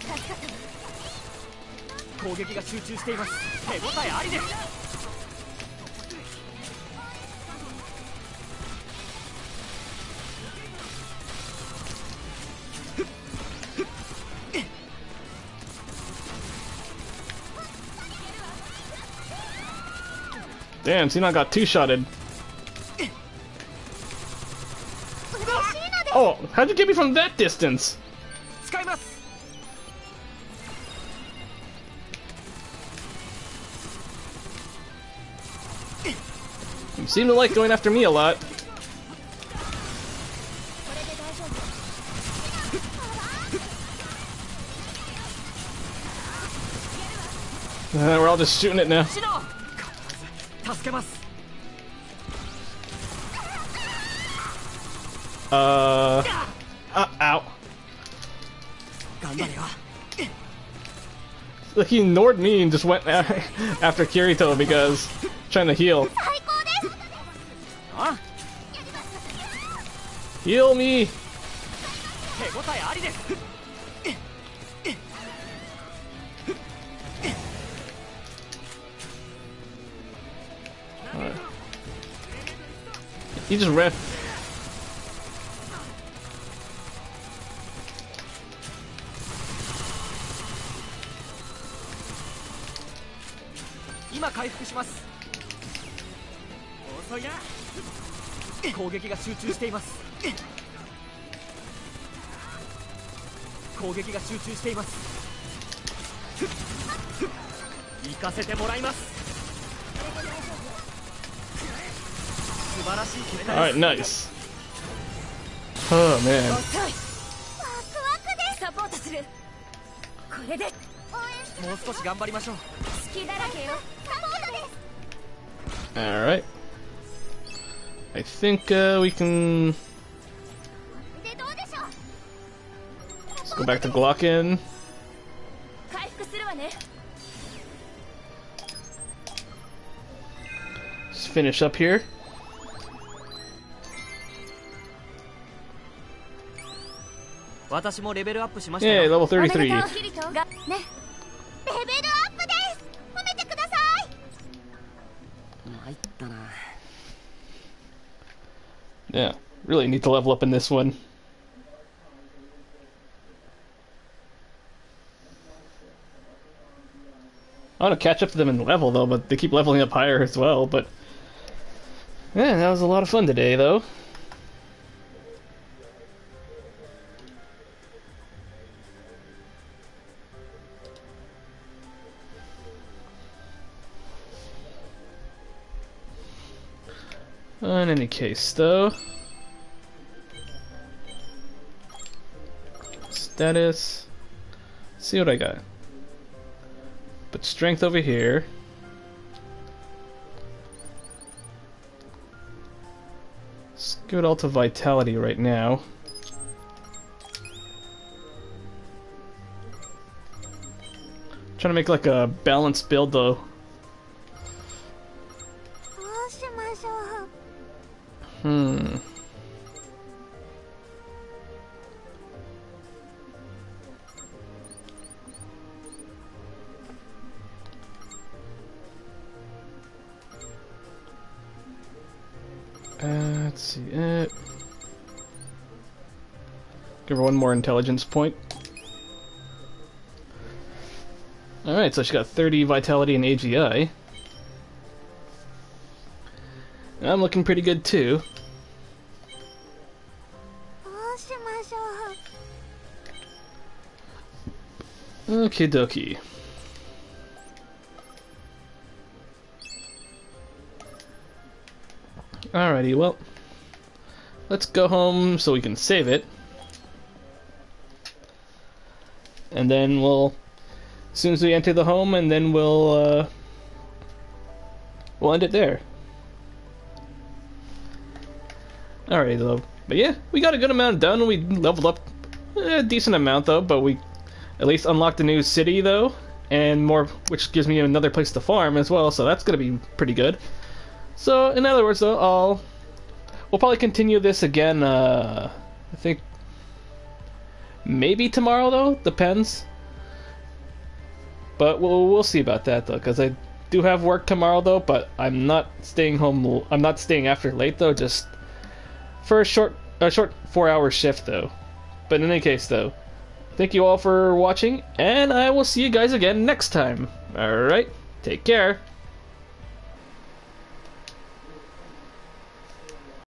攻撃が集中しています。手応えありです。 回復 Damn, Sinon got two-shotted. Oh, how'd you get me from that distance? 使います。 You seem to like going after me a lot. Uh, we're all just shooting it now. シノ助けます。 Uh, uh, ow. 頑張れよ。 Like he ignored me and just went after Kirito because trying to heal. あ、 Heal me. 手応えありです。 He just ran. 今回復します。遅いな。攻撃が集中しています。攻撃が集中しています。行かせてもらいます。素晴らしい決め方。 Alright, nice. Oh man. サポートする。これでもう少し頑張りましょう。 好きだらけよ。サポートです。 Alright. I think uh, we can でどうでしょう。 let's go back to Glocken. 回復するわね。 Just finish up here. 私もレベルアップしました Yay, よ。 level おめでとう thirty-three. キリトがね。レベルアップです。褒めてください。 参ったな。 Yeah, really need to level up in this one. I want to catch up to them in level though, but they keep leveling up higher as well. But yeah, that was a lot of fun today though. In any case, though, status. Let's see what I got. Put strength over here. Let's give it all to vitality right now. Trying to make like a balanced build though. どうしましょう。 Hmm. Uh, let's see it. Give her one more intelligence point. Alright, so she got thirty vitality and A G I. I'm looking pretty good too. どうしましょう。 Okie dokie. Alrighty, well, let's go home so we can save it. And then we'll, as soon as we enter the home, and then we'll, uh, we'll end it there. Alrighty though, but yeah, we got a good amount done. We leveled up a decent amount though, but we at least unlocked a new city though, and more, which gives me another place to farm as well, so that's gonna be pretty good. So, in other words though, I'll, we'll probably continue this again, uh, I think, maybe tomorrow though, depends. But we'll, we'll see about that though, because I do have work tomorrow though, but I'm not staying home, I'm not staying after late though, just for a short, a short four hour shift though. But in any case though, thank you all for watching, and I will see you guys again next time. Alright, take care.